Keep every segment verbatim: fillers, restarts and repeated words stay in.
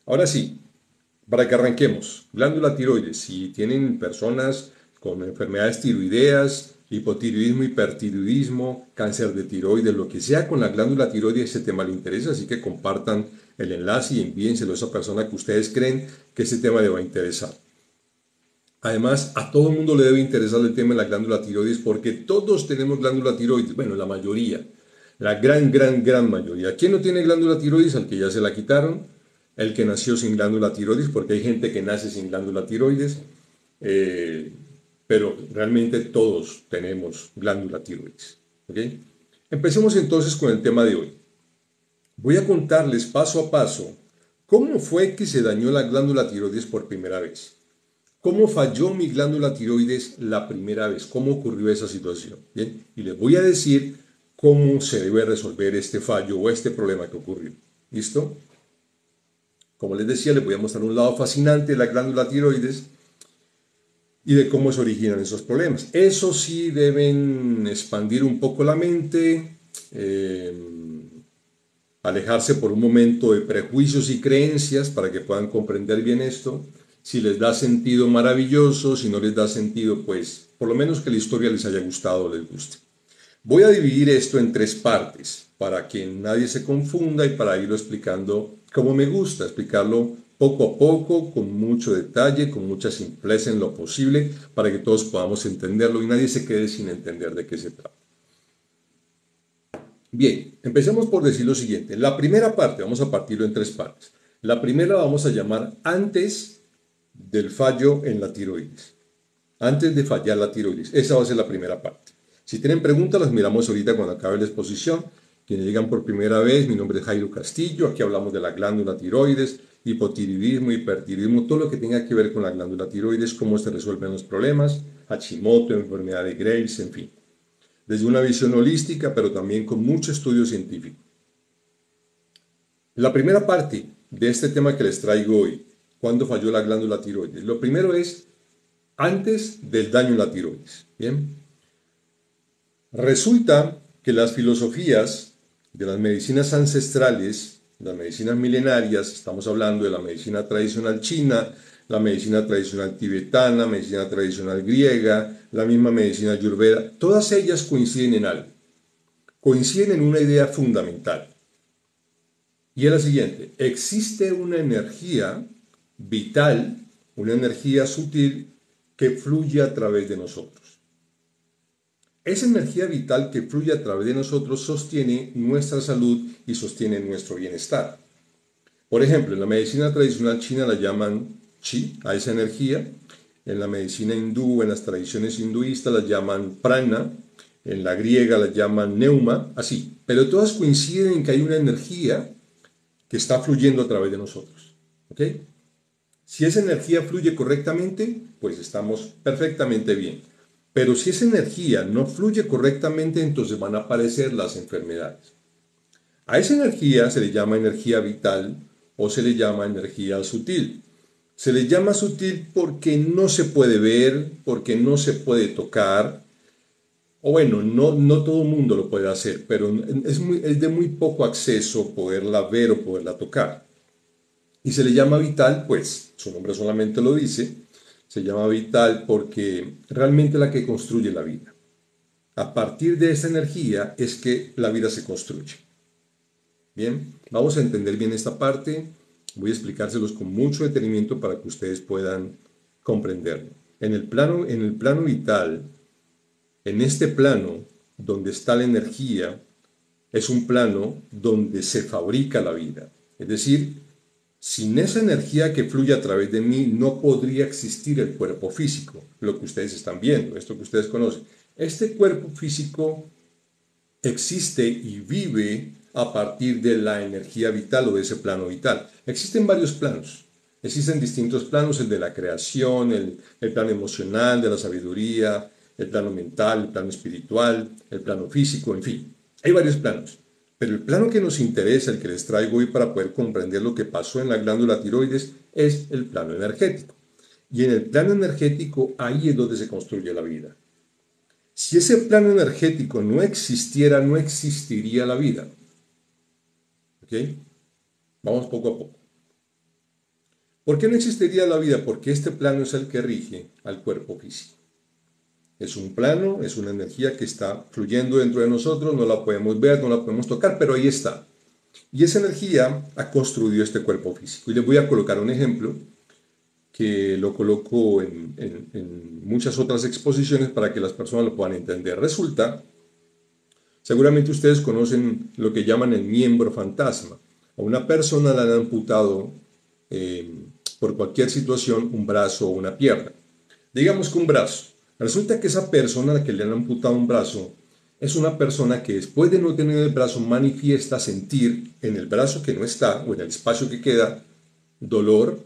Ahora sí, para que arranquemos, glándula tiroides. Si tienen personas con enfermedades tiroideas, hipotiroidismo, hipertiroidismo, cáncer de tiroides, lo que sea con la glándula tiroides, ese tema le interesa, así que compartan el enlace y envíenselo a esa persona que ustedes creen que ese tema le va a interesar. Además, a todo el mundo le debe interesar el tema de la glándula tiroides porque todos tenemos glándula tiroides, bueno, la mayoría, la gran, gran, gran mayoría. ¿Quién no tiene glándula tiroides? Al que ya se la quitaron, el que nació sin glándula tiroides, porque hay gente que nace sin glándula tiroides, eh, pero realmente todos tenemos glándula tiroides. ¿Ok? Empecemos entonces con el tema de hoy. Voy a contarles paso a paso cómo fue que se dañó la glándula tiroides por primera vez. ¿Cómo falló mi glándula tiroides la primera vez? ¿Cómo ocurrió esa situación? Bien, y les voy a decir cómo se debe resolver este fallo o este problema que ocurrió. ¿Listo? Como les decía, les voy a mostrar un lado fascinante de la glándula tiroides y de cómo se originan esos problemas. Eso sí, deben expandir un poco la mente, eh, alejarse por un momento de prejuicios y creencias para que puedan comprender bien esto. Si les da sentido, maravilloso. Si no les da sentido, pues por lo menos que la historia les haya gustado o les guste. Voy a dividir esto en tres partes para que nadie se confunda y para irlo explicando como me gusta, explicarlo poco a poco, con mucho detalle, con mucha simpleza en lo posible, para que todos podamos entenderlo y nadie se quede sin entender de qué se trata. Bien, empecemos por decir lo siguiente. La primera parte, vamos a partirlo en tres partes. La primera la vamos a llamar antes del fallo en la tiroides. Antes de fallar la tiroides. Esa va a ser la primera parte. Si tienen preguntas, las miramos ahorita cuando acabe la exposición. Quienes llegan por primera vez, mi nombre es Jairo Castillo. Aquí hablamos de la glándula tiroides, hipotiroidismo, hipertiroidismo, todo lo que tenga que ver con la glándula tiroides, cómo se resuelven los problemas, Hashimoto, enfermedad de Graves, en fin. Desde una visión holística, pero también con mucho estudio científico. La primera parte de este tema que les traigo hoy, ¿cuándo falló la glándula tiroides? Lo primero es antes del daño en la tiroides. Bien. Resulta que las filosofías de las medicinas ancestrales, las medicinas milenarias, estamos hablando de la medicina tradicional china, la medicina tradicional tibetana, la medicina tradicional griega, la misma medicina ayurveda, todas ellas coinciden en algo. Coinciden en una idea fundamental. Y es la siguiente, existe una energía vital, una energía sutil que fluye a través de nosotros. Esa energía vital que fluye a través de nosotros sostiene nuestra salud y sostiene nuestro bienestar. Por ejemplo, en la medicina tradicional china la llaman chi, a esa energía. En la medicina hindú, en las tradiciones hinduistas la llaman prana. En la griega la llaman neuma, así. Pero todas coinciden en que hay una energía que está fluyendo a través de nosotros. ¿Ok? Si esa energía fluye correctamente, pues estamos perfectamente bien. Pero si esa energía no fluye correctamente, entonces van a aparecer las enfermedades. A esa energía se le llama energía vital o se le llama energía sutil. Se le llama sutil porque no se puede ver, porque no se puede tocar, o bueno, no, no todo el mundo lo puede hacer, pero es, muy, es de muy poco acceso poderla ver o poderla tocar. Y se le llama vital, pues su nombre solamente lo dice, se llama vital porque realmente es la que construye la vida. A partir de esa energía es que la vida se construye. Bien, vamos a entender bien esta parte. Voy a explicárselos con mucho detenimiento para que ustedes puedan comprenderlo. En el plano, en el plano vital, en este plano donde está la energía, es un plano donde se fabrica la vida. Es decir, sin esa energía que fluye a través de mí, no podría existir el cuerpo físico, lo que ustedes están viendo, esto que ustedes conocen. Este cuerpo físico existe y vive a partir de la energía vital o de ese plano vital. Existen varios planos. Existen distintos planos, el de la creación, el, el plano emocional, de la sabiduría, el plano mental, el plano espiritual, el plano físico, en fin. Hay varios planos. Pero el plano que nos interesa, el que les traigo hoy para poder comprender lo que pasó en la glándula tiroides, es el plano energético. Y en el plano energético, ahí es donde se construye la vida. Si ese plano energético no existiera, no existiría la vida. ¿Ok? Vamos poco a poco. ¿Por qué no existiría la vida? Porque este plano es el que rige al cuerpo físico. Es un plano, es una energía que está fluyendo dentro de nosotros, no la podemos ver, no la podemos tocar, pero ahí está. Y esa energía ha construido este cuerpo físico. Y les voy a colocar un ejemplo que lo coloco en, en, en muchas otras exposiciones para que las personas lo puedan entender. Resulta, seguramente ustedes conocen lo que llaman el miembro fantasma. A una persona le han amputado eh, por cualquier situación un brazo o una pierna. Digamos que un brazo. Resulta que esa persona a la que le han amputado un brazo es una persona que después de no tener el brazo manifiesta sentir en el brazo que no está o en el espacio que queda dolor,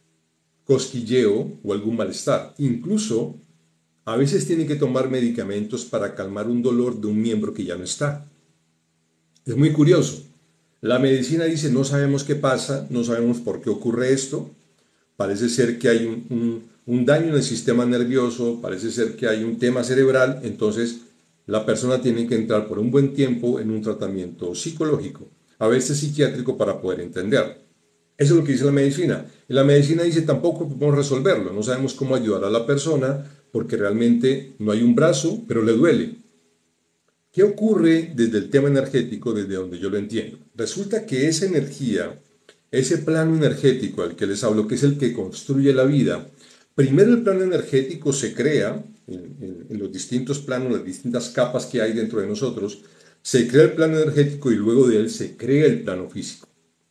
cosquilleo o algún malestar. Incluso a veces tiene que tomar medicamentos para calmar un dolor de un miembro que ya no está. Es muy curioso. La medicina dice no sabemos qué pasa, no sabemos por qué ocurre esto. Parece ser que hay un, un, un daño en el sistema nervioso, parece ser que hay un tema cerebral, entonces la persona tiene que entrar por un buen tiempo en un tratamiento psicológico, a veces psiquiátrico para poder entender. Eso es lo que dice la medicina. Y la medicina dice tampoco podemos resolverlo, no sabemos cómo ayudar a la persona porque realmente no hay un brazo, pero le duele. ¿Qué ocurre desde el tema energético, desde donde yo lo entiendo? Resulta que esa energía, ese plano energético al que les hablo, que es el que construye la vida, primero el plano energético se crea en, en, en los distintos planos, las distintas capas que hay dentro de nosotros, se crea el plano energético y luego de él se crea el plano físico.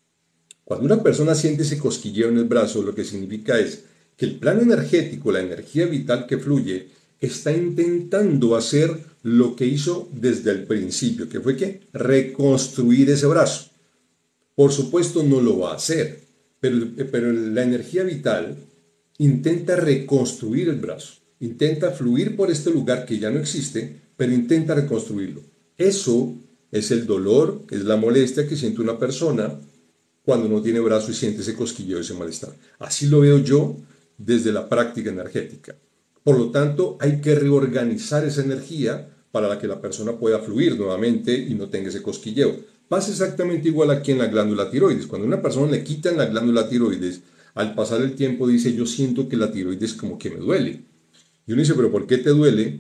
Cuando una persona siente ese cosquilleo en el brazo, lo que significa es que el plano energético, la energía vital que fluye, está intentando hacer lo que hizo desde el principio, que fue que reconstruir ese brazo. Por supuesto no lo va a hacer, pero, pero la energía vital intenta reconstruir el brazo, intenta fluir por este lugar que ya no existe, pero intenta reconstruirlo. Eso es el dolor, es la molestia que siente una persona cuando no tiene brazo y siente ese cosquilleo, ese malestar. Así lo veo yo desde la práctica energética. Por lo tanto, hay que reorganizar esa energía para que la persona pueda fluir nuevamente y no tenga ese cosquilleo. Pasa exactamente igual aquí en la glándula tiroides. Cuando a una persona le quitan la glándula tiroides, al pasar el tiempo dice, yo siento que la tiroides como que me duele. Y uno dice, pero ¿por qué te duele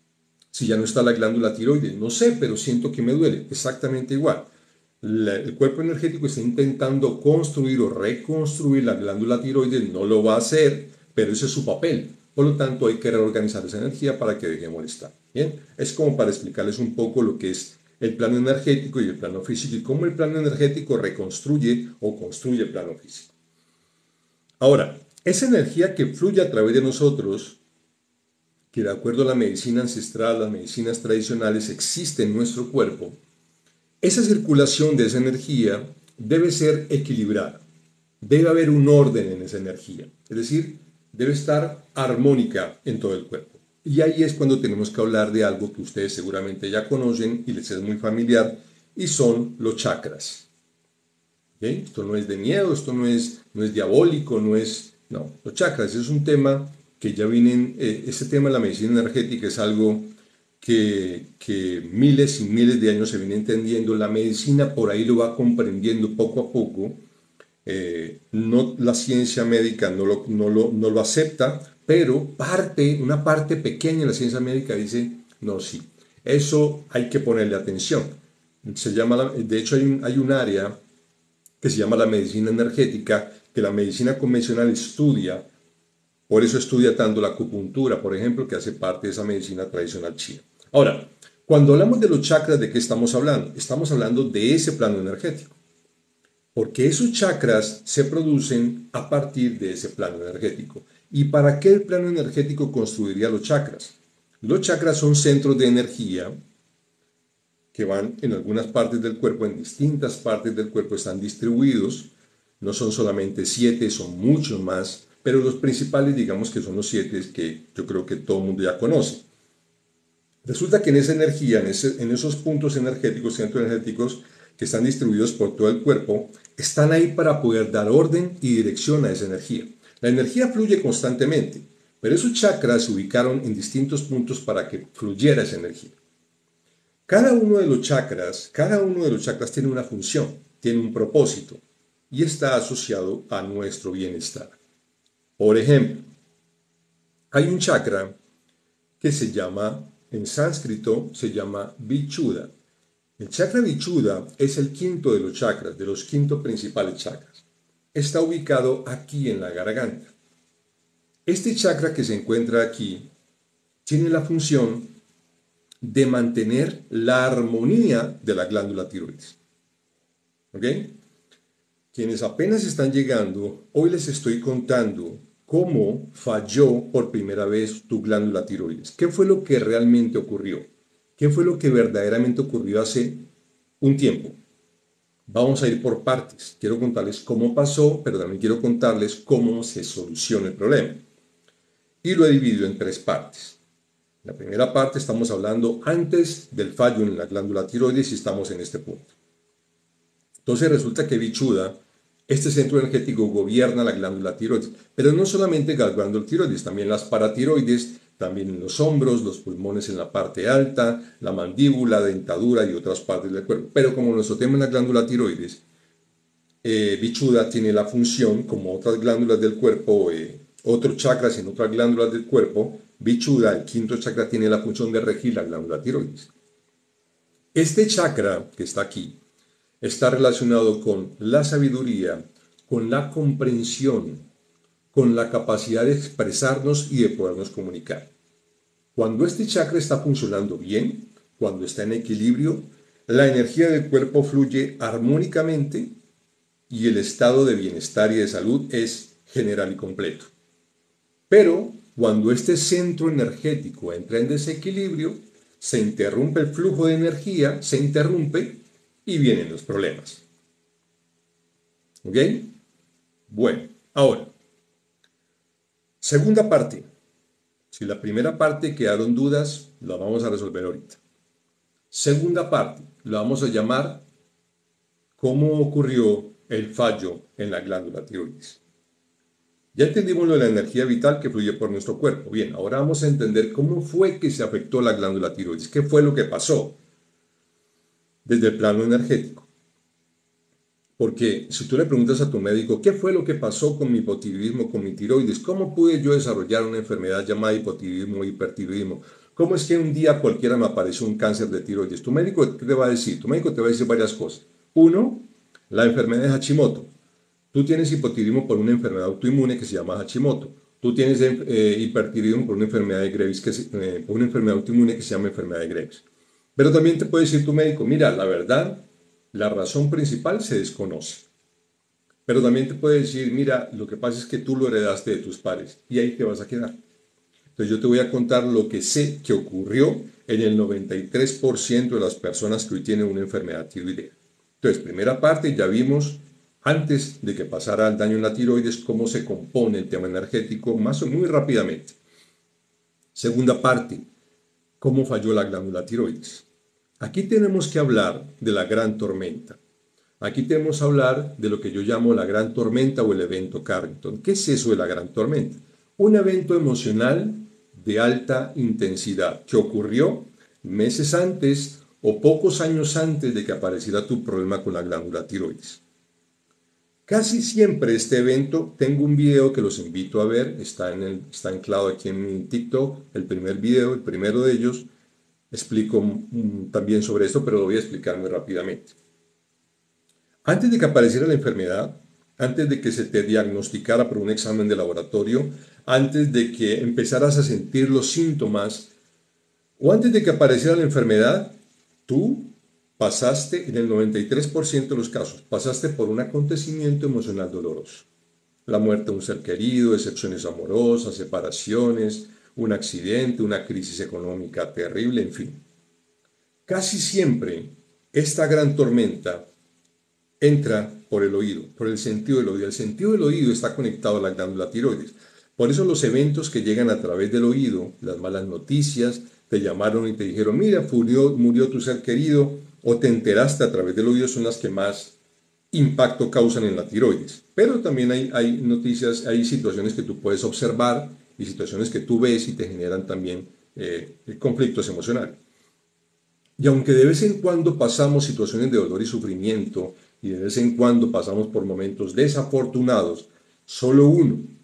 si ya no está la glándula tiroides? No sé, pero siento que me duele. Exactamente igual. La, el cuerpo energético está intentando construir o reconstruir la glándula tiroides, no lo va a hacer, pero ese es su papel. Por lo tanto, hay que reorganizar esa energía para que deje de molestar. Bien, es como para explicarles un poco lo que es el plano energético y el plano físico y cómo el plano energético reconstruye o construye el plano físico. Ahora, esa energía que fluye a través de nosotros, que de acuerdo a la medicina ancestral, las medicinas tradicionales, existe en nuestro cuerpo, esa circulación de esa energía debe ser equilibrada. Debe haber un orden en esa energía. Es decir, debe estar armónica en todo el cuerpo. Y ahí es cuando tenemos que hablar de algo que ustedes seguramente ya conocen y les es muy familiar, y son los chakras. ¿Okay? Esto no es de miedo, esto no es, no es diabólico, no es... No, los chakras es un tema que ya vienen... Eh, este tema de la medicina energética es algo que, que miles y miles de años se viene entendiendo. La medicina por ahí lo va comprendiendo poco a poco. Eh, no, la ciencia médica no lo, no, lo, no lo acepta, pero parte, una parte pequeña de la ciencia médica dice, no, sí, eso hay que ponerle atención. Se llama, de hecho hay un, hay un área que se llama la medicina energética, que la medicina convencional estudia, por eso estudia tanto la acupuntura, por ejemplo, que hace parte de esa medicina tradicional china. Ahora, cuando hablamos de los chakras, ¿de qué estamos hablando? Estamos hablando de ese plano energético. Porque esos chakras se producen a partir de ese plano energético. ¿Y para qué el plano energético construiría los chakras? Los chakras son centros de energía que van en algunas partes del cuerpo, en distintas partes del cuerpo están distribuidos. No son solamente siete, son muchos más, pero los principales digamos que son los siete que yo creo que todo el mundo ya conoce. Resulta que en esa energía, en, ese, en esos puntos energéticos, centros energéticos, que están distribuidos por todo el cuerpo, están ahí para poder dar orden y dirección a esa energía. La energía fluye constantemente, pero esos chakras se ubicaron en distintos puntos para que fluyera esa energía. Cada uno de los chakras, cada uno de los chakras tiene una función, tiene un propósito y está asociado a nuestro bienestar. Por ejemplo, hay un chakra que se llama, en sánscrito, se llama Vichuddha. El chakra Vichuddha es el quinto de los chakras, de los quinto principales chakras. Está ubicado aquí en la garganta. Este chakra que se encuentra aquí tiene la función de mantener la armonía de la glándula tiroides. ¿Ok? Quienes apenas están llegando, hoy les estoy contando cómo falló por primera vez tu glándula tiroides. ¿Qué fue lo que realmente ocurrió? ¿Qué fue lo que verdaderamente ocurrió hace un tiempo? Vamos a ir por partes. Quiero contarles cómo pasó, pero también quiero contarles cómo se soluciona el problema. Y lo he dividido en tres partes. La primera parte estamos hablando antes del fallo en la glándula tiroides y estamos en este punto. Entonces resulta que Vichuddha, este centro energético, gobierna la glándula tiroides, pero no solamente la glándula tiroides, también las paratiroides, también en los hombros, los pulmones en la parte alta, la mandíbula, dentadura y otras partes del cuerpo. Pero como nuestro tema es la glándula tiroides, eh, Vichuddha tiene la función, como otras glándulas del cuerpo, eh, otros chakras en otras glándulas del cuerpo, Vichuddha, el quinto chakra, tiene la función de regir la glándula tiroides. Este chakra que está aquí está relacionado con la sabiduría, con la comprensión, con la capacidad de expresarnos y de podernos comunicar. Cuando este chakra está funcionando bien, cuando está en equilibrio, la energía del cuerpo fluye armónicamente y el estado de bienestar y de salud es general y completo. Pero cuando este centro energético entra en desequilibrio, se interrumpe el flujo de energía, se interrumpe y vienen los problemas. ¿Ok? Bueno, ahora, segunda parte. Si la primera parte quedaron dudas, la vamos a resolver ahorita. Segunda parte, la vamos a llamar ¿cómo ocurrió el fallo en la glándula tiroides? Ya entendimos lo de la energía vital que fluye por nuestro cuerpo. Bien, ahora vamos a entender cómo fue que se afectó la glándula tiroides. ¿Qué fue lo que pasó desde el plano energético? Porque si tú le preguntas a tu médico, ¿qué fue lo que pasó con mi hipotiroidismo, con mi tiroides? ¿Cómo pude yo desarrollar una enfermedad llamada hipotiroidismo o hipertiroidismo? ¿Cómo es que un día cualquiera me apareció un cáncer de tiroides? Tu médico, ¿qué te va a decir? Tu médico te va a decir varias cosas. Uno, la enfermedad de Hashimoto. Tú tienes hipotiroidismo por una enfermedad autoinmune que se llama Hashimoto. Tú tienes eh, hipertiroidismo por una enfermedad de Graves, que es, eh, por una enfermedad autoinmune que se llama enfermedad de Graves. Pero también te puede decir tu médico, mira, la verdad, la razón principal se desconoce. Pero también te puede decir, mira, lo que pasa es que tú lo heredaste de tus padres y ahí te vas a quedar. Entonces yo te voy a contar lo que sé que ocurrió en el noventa y tres por ciento de las personas que hoy tienen una enfermedad tiroidea. Entonces, primera parte, ya vimos antes de que pasara el daño en la tiroides cómo se compone el tema energético, más o muy rápidamente. Segunda parte, cómo falló la glándula tiroides. Aquí tenemos que hablar de la gran tormenta. Aquí tenemos que hablar de lo que yo llamo la gran tormenta o el evento Carrington. ¿Qué es eso de la gran tormenta? Un evento emocional de alta intensidad que ocurrió meses antes o pocos años antes de que apareciera tu problema con la glándula tiroides. Casi siempre este evento, tengo un video que los invito a ver, está, en el, está anclado aquí en mi TikTok, el primer video, el primero de ellos, explico um, también sobre esto, pero lo voy a explicar muy rápidamente. Antes de que apareciera la enfermedad, antes de que se te diagnosticara por un examen de laboratorio, antes de que empezaras a sentir los síntomas, o antes de que apareciera la enfermedad, tú pasaste, en el noventa y tres por ciento de los casos, pasaste por un acontecimiento emocional doloroso. La muerte de un ser querido, decepciones amorosas, separaciones, un accidente, una crisis económica terrible, en fin. Casi siempre esta gran tormenta entra por el oído, por el sentido del oído. El sentido del oído está conectado a la glándula tiroides. Por eso los eventos que llegan a través del oído, las malas noticias, te llamaron y te dijeron, mira, murió, murió tu ser querido, o te enteraste a través del oído, son las que más impacto causan en la tiroides. Pero también hay, hay noticias, hay situaciones que tú puedes observar y situaciones que tú ves y te generan también eh, conflictos emocionales. Y aunque de vez en cuando pasamos situaciones de dolor y sufrimiento, y de vez en cuando pasamos por momentos desafortunados, solo uno,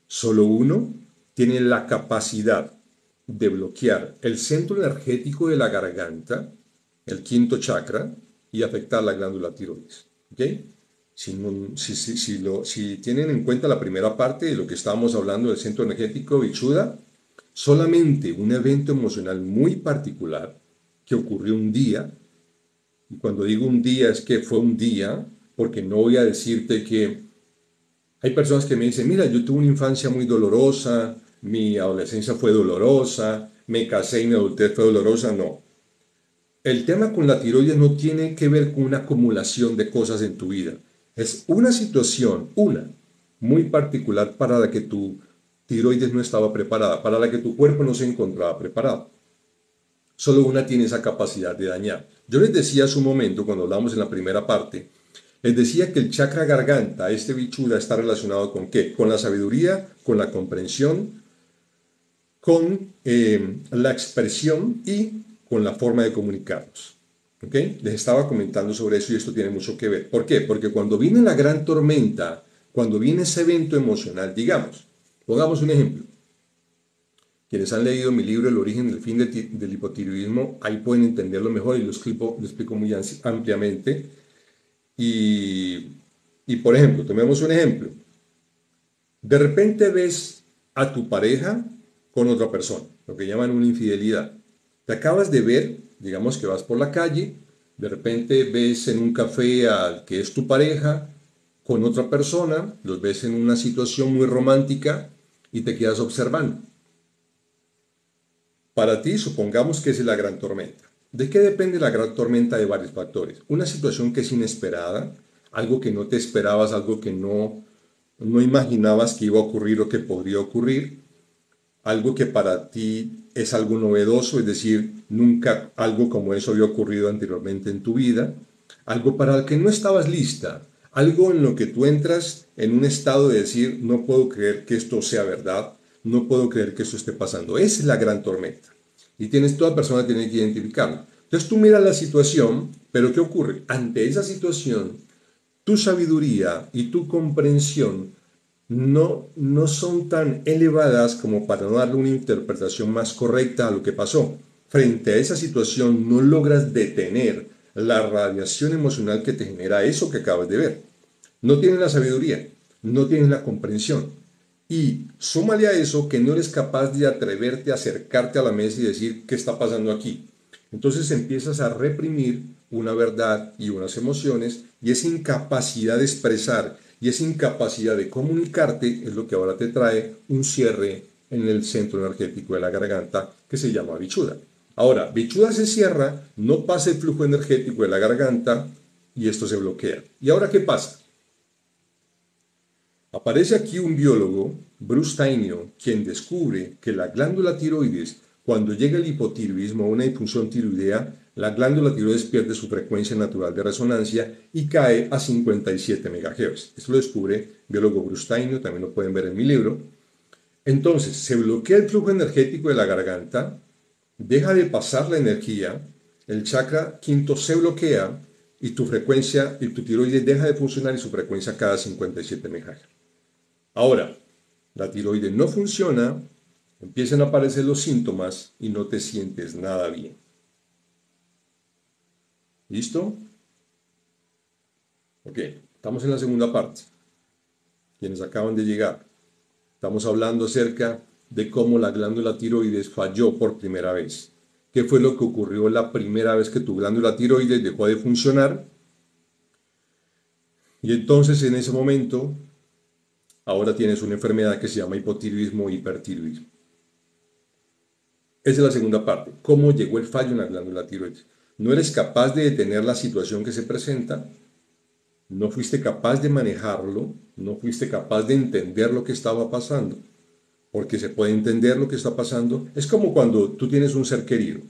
Solo uno tiene la capacidad de bloquear el centro energético de la garganta, el quinto chakra, y afectar la glándula tiroides. ¿Okay? Si, no, si, si, si, lo, si tienen en cuenta la primera parte de lo que estábamos hablando del centro energético Vichuda, solamente un evento emocional muy particular que ocurrió un día, y cuando digo un día es que fue un día, porque no voy a decirte que hay personas que me dicen, mira, yo tuve una infancia muy dolorosa, mi adolescencia fue dolorosa, me casé y mi adultez fue dolorosa. No. El tema con la tiroides no tiene que ver con una acumulación de cosas en tu vida. Es una situación, una, muy particular para la que tu tiroides no estaba preparada, para la que tu cuerpo no se encontraba preparado. Solo una tiene esa capacidad de dañar. Yo les decía hace un momento, cuando hablamos en la primera parte, les decía que el chakra garganta, este bichuda, está relacionado con ¿qué? Con la sabiduría, con la comprensión, con eh, la expresión y con la forma de comunicarnos. ¿Okay? Les estaba comentando sobre eso y esto tiene mucho que ver. ¿Por qué? Porque cuando viene la gran tormenta, cuando viene ese evento emocional, digamos, pongamos un ejemplo. Quienes han leído mi libro El origen del fin del, del hipotiroidismo, ahí pueden entenderlo mejor y lo explico, lo explico muy ampliamente. Y, y por ejemplo, tomemos un ejemplo. De repente ves a tu pareja con otra persona, lo que llaman una infidelidad. Te acabas de ver, digamos que vas por la calle, de repente ves en un café al que es tu pareja con otra persona, los ves en una situación muy romántica y te quedas observando. Para ti, supongamos que es la gran tormenta. ¿De qué depende la gran tormenta? De varios factores. Una situación que es inesperada, algo que no te esperabas, algo que no, no imaginabas que iba a ocurrir o que podría ocurrir, algo que para ti es algo novedoso, es decir, nunca algo como eso había ocurrido anteriormente en tu vida, algo para el que no estabas lista, algo en lo que tú entras en un estado de decir, no puedo creer que esto sea verdad, no puedo creer que esto esté pasando. Esa es la gran tormenta. Y tienes, toda persona tiene que identificarlo. Entonces tú miras la situación, pero ¿qué ocurre? Ante esa situación, tu sabiduría y tu comprensión no, no son tan elevadas como para no darle una interpretación más correcta a lo que pasó. Frente a esa situación no logras detener la radiación emocional que te genera eso que acabas de ver. No tienes la sabiduría, no tienes la comprensión. Y súmale a eso que no eres capaz de atreverte a acercarte a la mesa y decir qué está pasando aquí. Entonces empiezas a reprimir una verdad y unas emociones y esa incapacidad de expresar y esa incapacidad de comunicarte es lo que ahora te trae un cierre en el centro energético de la garganta que se llama bichuda. Ahora, bichuda se cierra, no pasa el flujo energético de la garganta y esto se bloquea. ¿Y ahora qué pasa? Aparece aquí un biólogo, Bruce Tainio, quien descubre que la glándula tiroides, cuando llega el hipotiroidismo o una disfunción tiroidea, la glándula tiroides pierde su frecuencia natural de resonancia y cae a cincuenta y siete megahercios. Esto lo descubre el biólogo Bruce Tainio, también lo pueden ver en mi libro. Entonces, se bloquea el flujo energético de la garganta, deja de pasar la energía, el chakra quinto se bloquea y tu frecuencia y tu tiroides deja de funcionar y su frecuencia cae a cincuenta y siete megahercios. Ahora, la tiroides no funciona, empiezan a aparecer los síntomas y no te sientes nada bien. ¿Listo? Ok, estamos en la segunda parte. Quienes acaban de llegar, estamos hablando acerca de cómo la glándula tiroides falló por primera vez. ¿Qué fue lo que ocurrió la primera vez que tu glándula tiroides dejó de funcionar? Y entonces en ese momento, ahora tienes una enfermedad que se llama hipotiroidismo o hipertiroidismo. Esa es la segunda parte. ¿Cómo llegó el fallo en la glándula tiroides? No eres capaz de detener la situación que se presenta, no fuiste capaz de manejarlo, no fuiste capaz de entender lo que estaba pasando, porque se puede entender lo que está pasando. Es como cuando tú tienes un ser querido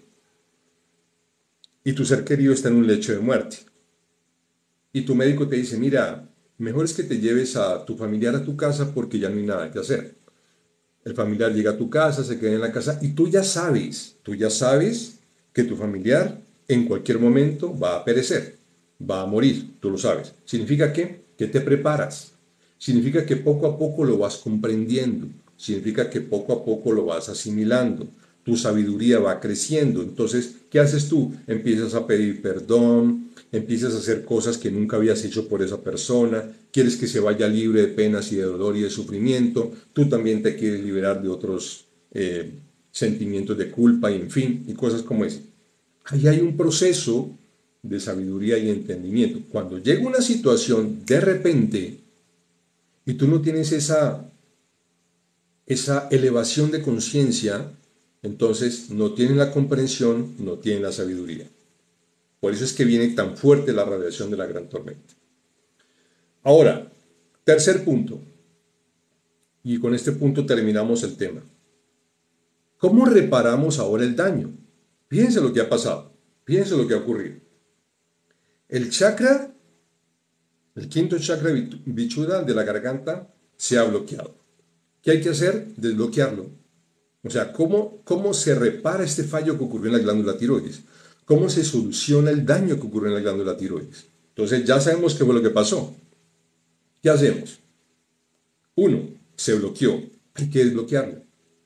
y tu ser querido está en un lecho de muerte y tu médico te dice, mira, mejor es que te lleves a tu familiar a tu casa porque ya no hay nada que hacer. El familiar llega a tu casa, se queda en la casa y tú ya sabes, tú ya sabes que tu familiar en cualquier momento va a perecer, va a morir, tú lo sabes. ¿Significa qué? Que te preparas. Significa que poco a poco lo vas comprendiendo, significa que poco a poco lo vas asimilando, tu sabiduría va creciendo. Entonces, ¿qué haces tú? Empiezas a pedir perdón, empiezas a hacer cosas que nunca habías hecho por esa persona, quieres que se vaya libre de penas y de dolor y de sufrimiento, tú también te quieres liberar de otros eh, sentimientos de culpa y en fin, y cosas como esa. Ahí hay un proceso de sabiduría y entendimiento. Cuando llega una situación de repente y tú no tienes esa, esa elevación de conciencia, entonces no tienes la comprensión, no tienes la sabiduría. Por eso es que viene tan fuerte la radiación de la gran tormenta. Ahora, tercer punto, y con este punto terminamos el tema. ¿Cómo reparamos ahora el daño? Fíjense lo que ha pasado, fíjense lo que ha ocurrido. El chakra, el quinto chakra vichuda de la garganta, se ha bloqueado. ¿Qué hay que hacer? Desbloquearlo. O sea, ¿cómo, ¿cómo se repara este fallo que ocurrió en la glándula tiroides? ¿Cómo se soluciona el daño que ocurrió en la glándula tiroides? Entonces ya sabemos qué fue lo que pasó. ¿Qué hacemos? Uno, se bloqueó. Hay que desbloquearlo.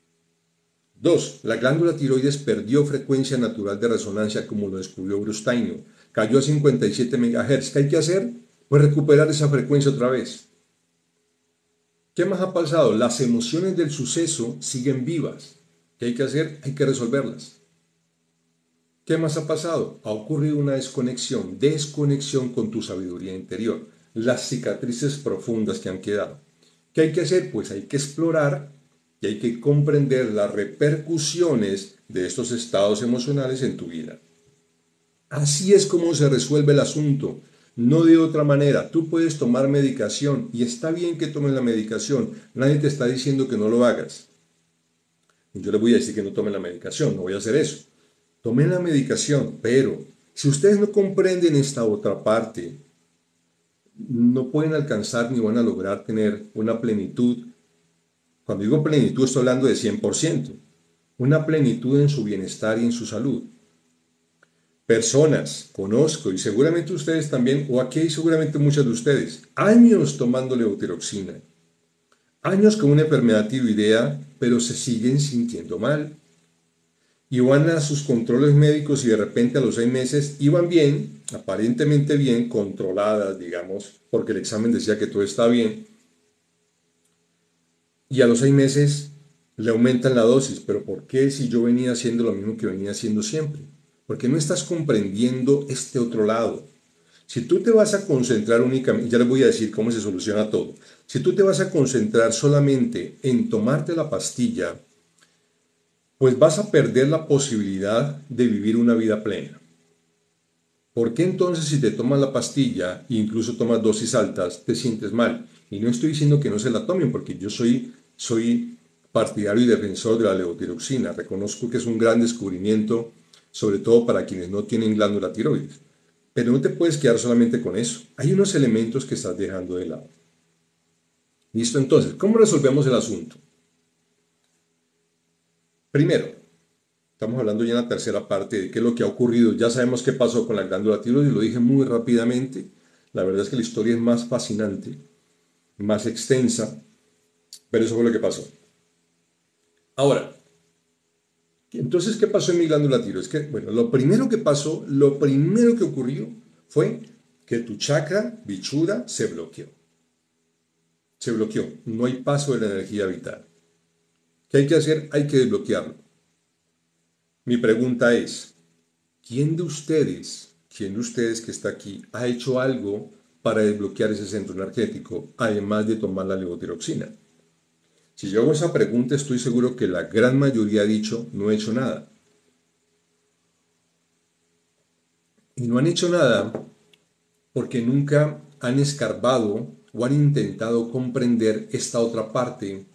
Dos, la glándula tiroides perdió frecuencia natural de resonancia como lo descubrió Brustaino. Cayó a cincuenta y siete megahertz. ¿Qué hay que hacer? Pues recuperar esa frecuencia otra vez. ¿Qué más ha pasado? Las emociones del suceso siguen vivas. ¿Qué hay que hacer? Hay que resolverlas. ¿Qué más ha pasado? Ha ocurrido una desconexión, desconexión con tu sabiduría interior, las cicatrices profundas que han quedado. ¿Qué hay que hacer? Pues hay que explorar y hay que comprender las repercusiones de estos estados emocionales en tu vida. Así es como se resuelve el asunto, no de otra manera. Tú puedes tomar medicación y está bien que tomes la medicación, nadie te está diciendo que no lo hagas. Yo le voy a decir que no tome la medicación, no voy a hacer eso. Tomen la medicación, pero si ustedes no comprenden esta otra parte, no pueden alcanzar ni van a lograr tener una plenitud. Cuando digo plenitud estoy hablando de cien por ciento. Una plenitud en su bienestar y en su salud. Personas, conozco, y seguramente ustedes también, o aquí hay seguramente muchas de ustedes, años tomando levotiroxina, años con una enfermedad tiroidea, pero se siguen sintiendo mal. Y van a sus controles médicos y de repente a los seis meses iban bien, aparentemente bien, controladas, digamos, porque el examen decía que todo está bien. Y a los seis meses le aumentan la dosis. ¿Pero por qué si yo venía haciendo lo mismo que venía haciendo siempre? Porque no estás comprendiendo este otro lado. Si tú te vas a concentrar únicamente, ya les voy a decir cómo se soluciona todo. Si tú te vas a concentrar solamente en tomarte la pastilla, pues vas a perder la posibilidad de vivir una vida plena. ¿Por qué entonces si te tomas la pastilla e incluso tomas dosis altas, te sientes mal? Y no estoy diciendo que no se la tomen, porque yo soy, soy partidario y defensor de la levotiroxina. Reconozco que es un gran descubrimiento, sobre todo para quienes no tienen glándula tiroides. Pero no te puedes quedar solamente con eso. Hay unos elementos que estás dejando de lado. ¿Listo? Entonces, ¿cómo resolvemos el asunto? Primero, estamos hablando ya en la tercera parte de qué es lo que ha ocurrido. Ya sabemos qué pasó con la glándula tiroides, lo dije muy rápidamente. La verdad es que la historia es más fascinante, más extensa, pero eso fue lo que pasó. Ahora, entonces, ¿qué pasó en mi glándula tiroides? Que, bueno, lo primero que pasó, lo primero que ocurrió fue que tu chakra bichuda se bloqueó. Se bloqueó. No hay paso de la energía vital. ¿Qué hay que hacer? Hay que desbloquearlo. Mi pregunta es, ¿quién de ustedes, quién de ustedes que está aquí, ha hecho algo para desbloquear ese centro energético, además de tomar la levotiroxina? Si yo hago esa pregunta, estoy seguro que la gran mayoría ha dicho, no he hecho nada. Y no han hecho nada porque nunca han escarbado o han intentado comprender esta otra parte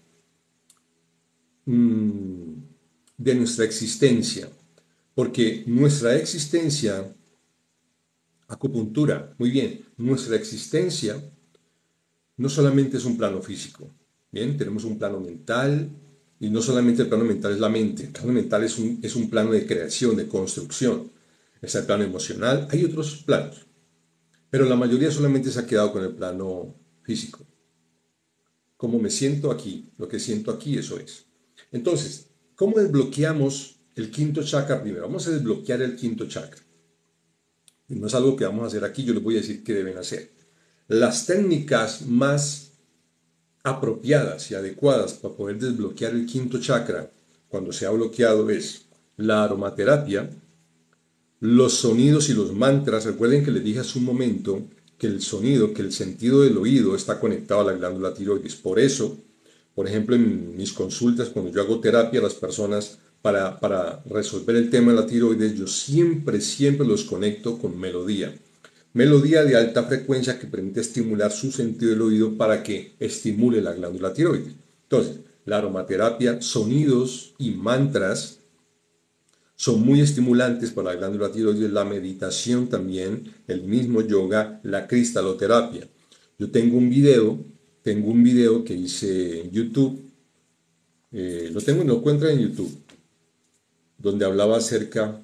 mmm, de nuestra existencia. Porque nuestra existencia, acupuntura, muy bien, nuestra existencia no solamente es un plano físico, bien, tenemos un plano mental, y no solamente el plano mental es la mente, el plano mental es un, es un plano de creación, de construcción, es el plano emocional, hay otros planos, pero la mayoría solamente se ha quedado con el plano físico. como me siento aquí, lo que siento aquí, eso es. Entonces, ¿cómo desbloqueamos el quinto chakra primero? Vamos a desbloquear el quinto chakra. Y no es algo que vamos a hacer aquí, yo les voy a decir qué deben hacer. Las técnicas más apropiadas y adecuadas para poder desbloquear el quinto chakra cuando se ha bloqueado es la aromaterapia, los sonidos y los mantras. Recuerden que les dije hace un momento que el sonido, que el sentido del oído está conectado a la glándula tiroides. Por eso, por ejemplo, en mis consultas, cuando yo hago terapia a las personas para, para resolver el tema de la tiroides, yo siempre, siempre los conecto con melodía. Melodía de alta frecuencia que permite estimular su sentido del oído para que estimule la glándula tiroides. Entonces, la aromaterapia, sonidos y mantras son muy estimulantes para la glándula tiroides, la meditación también, el mismo yoga, la cristaloterapia. Yo tengo un video, tengo un video que hice en YouTube, eh, lo tengo, lo encuentran en YouTube, donde hablaba acerca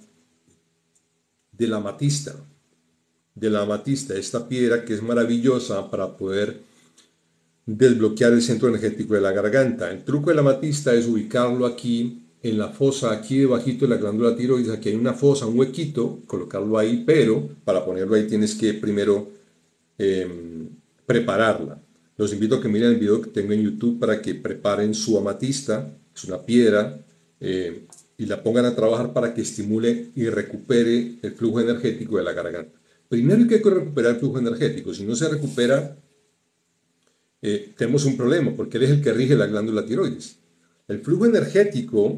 de la amatista, de la amatista, esta piedra que es maravillosa para poder desbloquear el centro energético de la garganta. El truco de la amatista es ubicarlo aquí en la fosa, aquí debajito de la glándula tiroides. Aquí hay una fosa, un huequito, colocarlo ahí, pero para ponerlo ahí tienes que primero eh, prepararla. Los invito a que miren el video que tengo en YouTube para que preparen su amatista, es una piedra, eh, y la pongan a trabajar para que estimule y recupere el flujo energético de la garganta. Primero hay que recuperar el flujo energético. Si no se recupera, eh, tenemos un problema, porque él es el que rige la glándula tiroides. El flujo energético,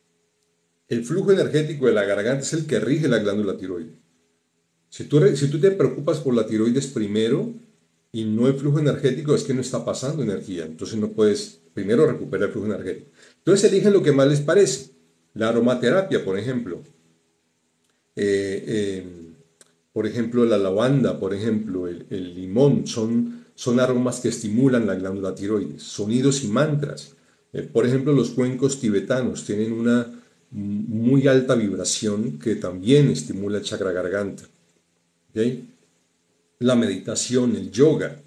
el flujo energético de la garganta es el que rige la glándula tiroides. Si tú, si tú te preocupas por la tiroides primero y no el flujo energético, es que no está pasando energía. Entonces no puedes primero recuperar el flujo energético. Entonces eligen lo que más les parece. La aromaterapia, por ejemplo. Eh, eh, por ejemplo, la lavanda, por ejemplo, el, el limón, son, son aromas que estimulan la glándula tiroides. Sonidos y mantras. Eh, por ejemplo, los cuencos tibetanos tienen una muy alta vibración que también estimula el chakra garganta. ¿Okay? La meditación, el yoga.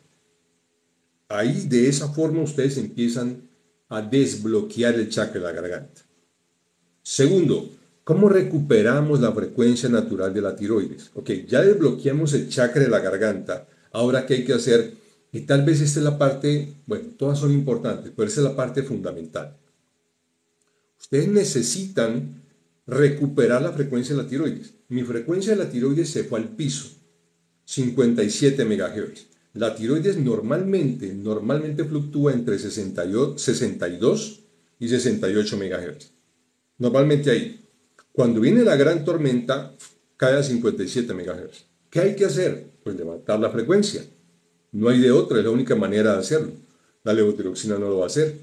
Ahí de esa forma ustedes empiezan a desbloquear el chakra de la garganta. Segundo, ¿cómo recuperamos la frecuencia natural de la tiroides? Ok, ya desbloqueamos el chakra de la garganta. Ahora, ¿qué hay que hacer? Y tal vez esta es la parte, bueno, todas son importantes, pero esta es la parte fundamental. Ustedes necesitan recuperar la frecuencia de la tiroides. Mi frecuencia de la tiroides se fue al piso, cincuenta y siete megahercios. La tiroides normalmente, normalmente fluctúa entre sesenta y dos y sesenta y ocho megahercios. Normalmente ahí. Cuando viene la gran tormenta, cae a cincuenta y siete megahercios. ¿Qué hay que hacer? Pues levantar la frecuencia. No hay de otra, es la única manera de hacerlo. La levotiroxina no lo va a hacer.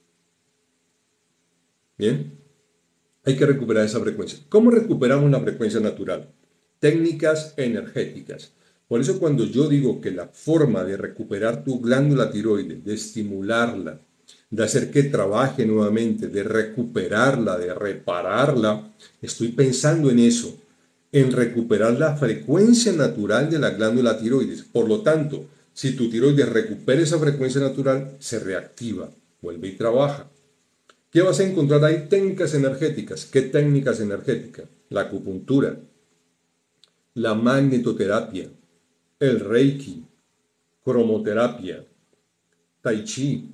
Bien, hay que recuperar esa frecuencia. ¿Cómo recuperamos la frecuencia natural? Técnicas energéticas. Por eso cuando yo digo que la forma de recuperar tu glándula tiroides, de estimularla, de hacer que trabaje nuevamente, de recuperarla, de repararla, estoy pensando en eso, en recuperar la frecuencia natural de la glándula tiroides. Por lo tanto, si tu tiroides recupera esa frecuencia natural, se reactiva, vuelve y trabaja. ¿Qué vas a encontrar ahí? Técnicas energéticas. ¿Qué técnicas energéticas? La acupuntura, la magnetoterapia, el reiki, cromoterapia, tai chi,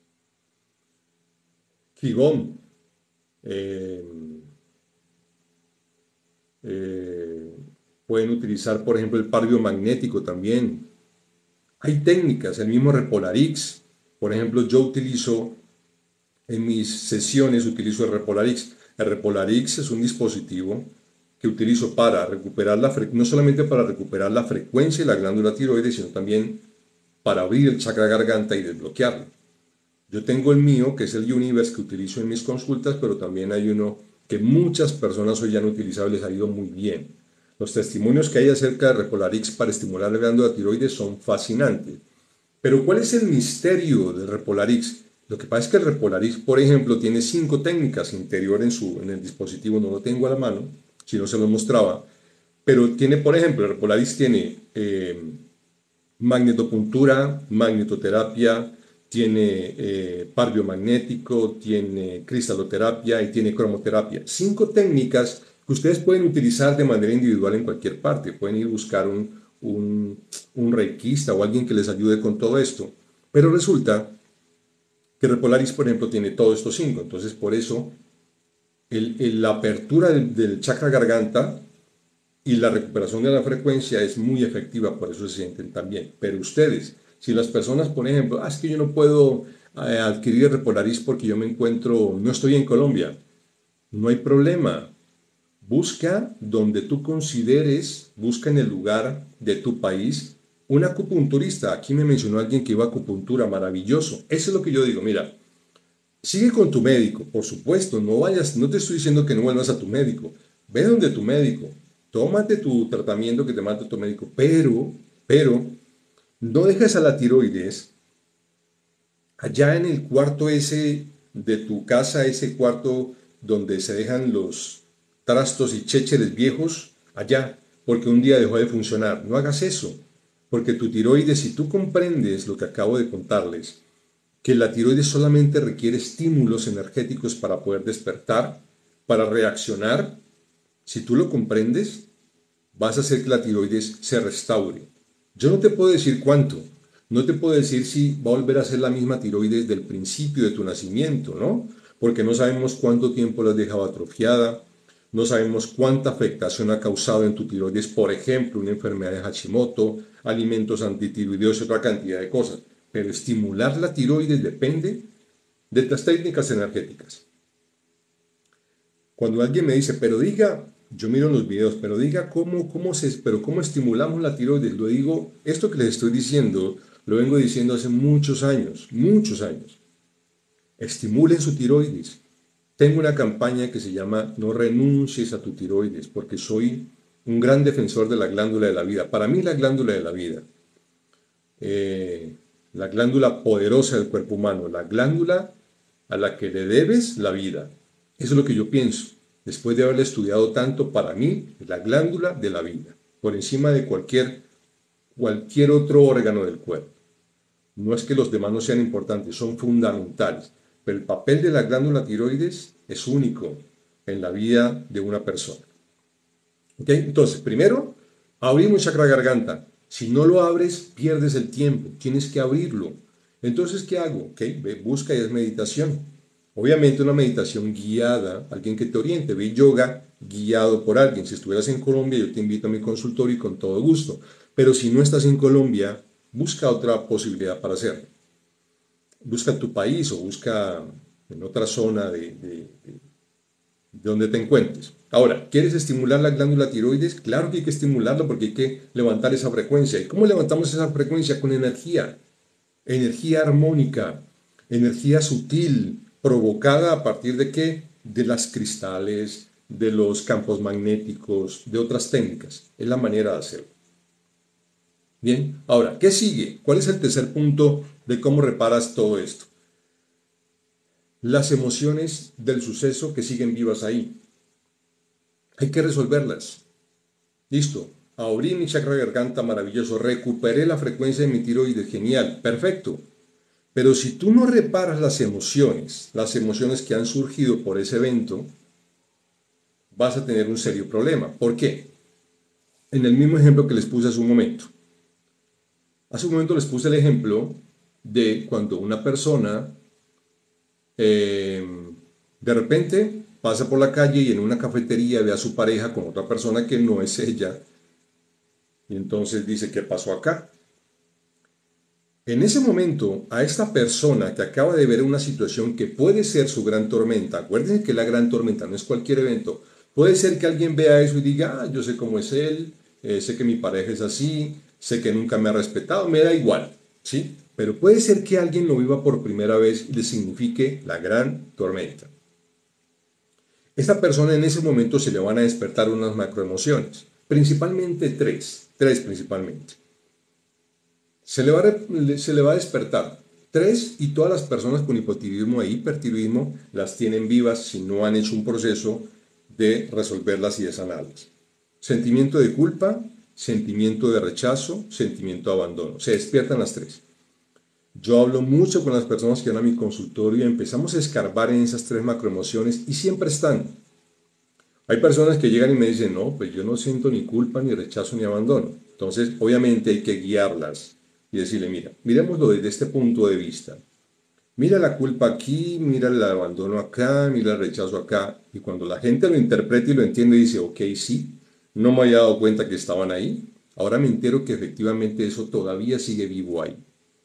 qigong, eh, eh, pueden utilizar, por ejemplo, el par biomagnético también. Hay técnicas, el mismo Repolarix. Por ejemplo, yo utilizo en mis sesiones, utilizo el Repolarix. El Repolarix es un dispositivo que utilizo para recuperar la frecuencia, no solamente para recuperar la frecuencia de la glándula tiroides, sino también para abrir el chakra garganta y desbloquearlo. Yo tengo el mío, que es el Universe, que utilizo en mis consultas, pero también hay uno que muchas personas hoy ya han utilizado y les ha ido muy bien. Los testimonios que hay acerca de Repolarix para estimular la glándula tiroides son fascinantes. Pero ¿cuál es el misterio del Repolarix? Lo que pasa es que el Repolarix, por ejemplo, tiene cinco técnicas interior en, su, en el dispositivo, no lo tengo a la mano, si no se lo mostraba, pero tiene, por ejemplo, el Repolarix tiene eh, magnetopuntura, magnetoterapia, tiene eh, par biomagnético, tiene cristaloterapia y tiene cromoterapia. Cinco técnicas que ustedes pueden utilizar de manera individual en cualquier parte. Pueden ir a buscar un, un, un reikista o alguien que les ayude con todo esto. Pero resulta que Repolaris, por ejemplo, tiene todos estos cinco. Entonces, por eso, el, el, la apertura del, del chakra garganta y la recuperación de la frecuencia es muy efectiva, por eso se sienten tan bien. Pero ustedes, si las personas, por ejemplo, ah, es que yo no puedo eh, adquirir Repolaris porque yo me encuentro, no estoy en Colombia, no hay problema. Busca donde tú consideres, busca en el lugar de tu país un acupunturista. Aquí me mencionó alguien que iba a acupuntura, maravilloso. Eso es lo que yo digo, mira, sigue con tu médico, por supuesto, no vayas, no te estoy diciendo que no vuelvas a tu médico, ve donde tu médico, tómate tu tratamiento que te manda tu médico, pero, pero, no dejes a la tiroides allá en el cuarto ese de tu casa, ese cuarto donde se dejan los trastos y chécheres viejos, allá, porque un día dejó de funcionar. No hagas eso, porque tu tiroides, si tú comprendes lo que acabo de contarles, que la tiroides solamente requiere estímulos energéticos para poder despertar, para reaccionar, si tú lo comprendes, vas a hacer que la tiroides se restaure. Yo no te puedo decir cuánto, no te puedo decir si va a volver a ser la misma tiroides del principio de tu nacimiento, ¿no? Porque no sabemos cuánto tiempo la has dejado atrofiada, no sabemos cuánta afectación ha causado en tu tiroides, por ejemplo, una enfermedad de Hashimoto, alimentos antitiroideos y otra cantidad de cosas. Pero estimular la tiroides depende de las técnicas energéticas. Cuando alguien me dice, pero diga, yo miro los videos, pero diga cómo, cómo, se, pero cómo estimulamos la tiroides. Lo digo, esto que les estoy diciendo, lo vengo diciendo hace muchos años, muchos años. Estimulen su tiroides. Tengo una campaña que se llama No renuncies a tu tiroides, porque soy un gran defensor de la glándula de la vida. Para mí la glándula de la vida, eh, la glándula poderosa del cuerpo humano, la glándula a la que le debes la vida. Eso es lo que yo pienso. Después de haberle estudiado tanto, para mí, la glándula de la vida, por encima de cualquier, cualquier otro órgano del cuerpo. No es que los demás no sean importantes, son fundamentales. Pero el papel de la glándula tiroides es único en la vida de una persona. ¿Okay? Entonces, primero, abrimos el chakra garganta. Si no lo abres, pierdes el tiempo. Tienes que abrirlo. Entonces, ¿qué hago? Okay, ve, busca y es meditación. Obviamente una meditación guiada, alguien que te oriente. Ve yoga guiado por alguien. Si estuvieras en Colombia, yo te invito a mi consultorio y con todo gusto. Pero si no estás en Colombia, busca otra posibilidad para hacerlo. Busca tu país o busca en otra zona de, de, de, de donde te encuentres. Ahora, ¿quieres estimular la glándula tiroides? Claro que hay que estimularla porque hay que levantar esa frecuencia. ¿Y cómo levantamos esa frecuencia? Con energía. Energía armónica, energía sutil, provocada a partir de qué? De las cristales, de los campos magnéticos, de otras técnicas. Es la manera de hacerlo. Bien, ahora, ¿qué sigue? ¿Cuál es el tercer punto de cómo reparas todo esto? Las emociones del suceso que siguen vivas ahí. Hay que resolverlas. Listo. Abrí mi chakra garganta, maravilloso. Recuperé la frecuencia de mi tiroides, genial, perfecto. Pero si tú no reparas las emociones, las emociones que han surgido por ese evento, vas a tener un serio problema. ¿Por qué? En el mismo ejemplo que les puse hace un momento. Hace un momento les puse el ejemplo de cuando una persona eh, de repente pasa por la calle y en una cafetería ve a su pareja con otra persona que no es ella. Y entonces dice, ¿qué pasó acá? En ese momento, a esta persona que acaba de ver una situación que puede ser su gran tormenta, acuérdense que la gran tormenta no es cualquier evento, puede ser que alguien vea eso y diga, ah, yo sé cómo es él, eh, sé que mi pareja es así, sé que nunca me ha respetado, me da igual, ¿sí? Pero puede ser que alguien lo viva por primera vez y le signifique la gran tormenta. Esta persona en ese momento se le van a despertar unas macroemociones, principalmente tres, tres principalmente. Se le, va a, se le va a despertar tres y todas las personas con hipotiroidismo e hipertiroidismo las tienen vivas si no han hecho un proceso de resolverlas y de sanarlas. Sentimiento de culpa, sentimiento de rechazo, sentimiento de abandono. Se despiertan las tres. Yo hablo mucho con las personas que van a mi consultorio y empezamos a escarbar en esas tres macroemociones y siempre están. Hay personas que llegan y me dicen, no, pues yo no siento ni culpa, ni rechazo, ni abandono. Entonces, obviamente hay que guiarlas y decirle, mira, miremoslo desde este punto de vista. Mira la culpa aquí, mira el abandono acá, mira el rechazo acá. Y cuando la gente lo interpreta y lo entiende, dice, ok, sí, no me había dado cuenta que estaban ahí. Ahora me entero que efectivamente eso todavía sigue vivo ahí.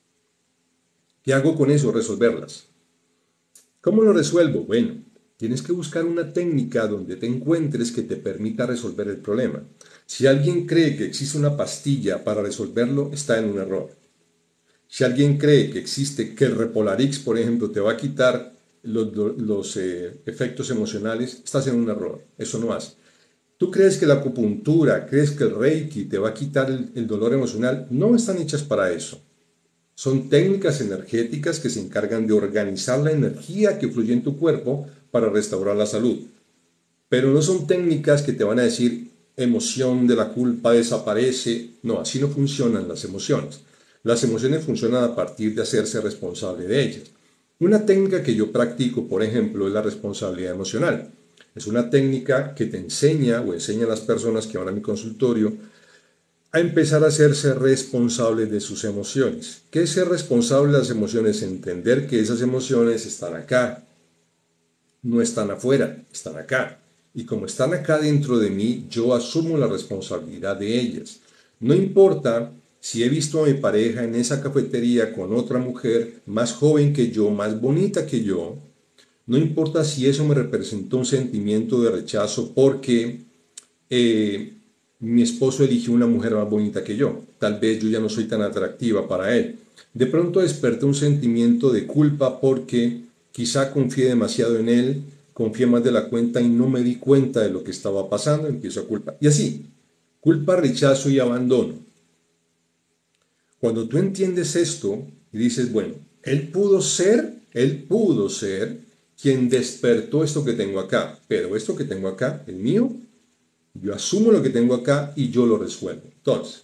¿Qué hago con eso? Resolverlas. ¿Cómo lo resuelvo? Bueno, tienes que buscar una técnica donde te encuentres que te permita resolver el problema. Si alguien cree que existe una pastilla para resolverlo, está en un error. Si alguien cree que existe, que el Repolarix, por ejemplo, te va a quitar los, los eh, efectos emocionales, estás en un error. Eso no hace. ¿Tú crees que la acupuntura, crees que el Reiki te va a quitar el, el dolor emocional? No están hechas para eso. Son técnicas energéticas que se encargan de organizar la energía que fluye en tu cuerpo para restaurar la salud. Pero no son técnicas que te van a decir emoción de la culpa desaparece. No, así no funcionan las emociones. Las emociones funcionan a partir de hacerse responsable de ellas. Una técnica que yo practico, por ejemplo, es la responsabilidad emocional. Es una técnica que te enseña o enseña a las personas que van a mi consultorio a empezar a hacerse responsables de sus emociones. ¿Qué es ser responsable de las emociones? Entender que esas emociones están acá, no están afuera, están acá. Y como están acá dentro de mí, yo asumo la responsabilidad de ellas. No importa si he visto a mi pareja en esa cafetería con otra mujer más joven que yo, más bonita que yo, no importa si eso me representó un sentimiento de rechazo porque eh, mi esposo eligió una mujer más bonita que yo. Tal vez yo ya no soy tan atractiva para él. De pronto desperté un sentimiento de culpa porque quizá confié demasiado en él, confié más de la cuenta y no me di cuenta de lo que estaba pasando, empiezo a culpar. Y así, culpa, rechazo y abandono. Cuando tú entiendes esto y dices, bueno, él pudo ser, él pudo ser quien despertó esto que tengo acá, pero esto que tengo acá, el mío, yo asumo lo que tengo acá y yo lo resuelvo. Entonces,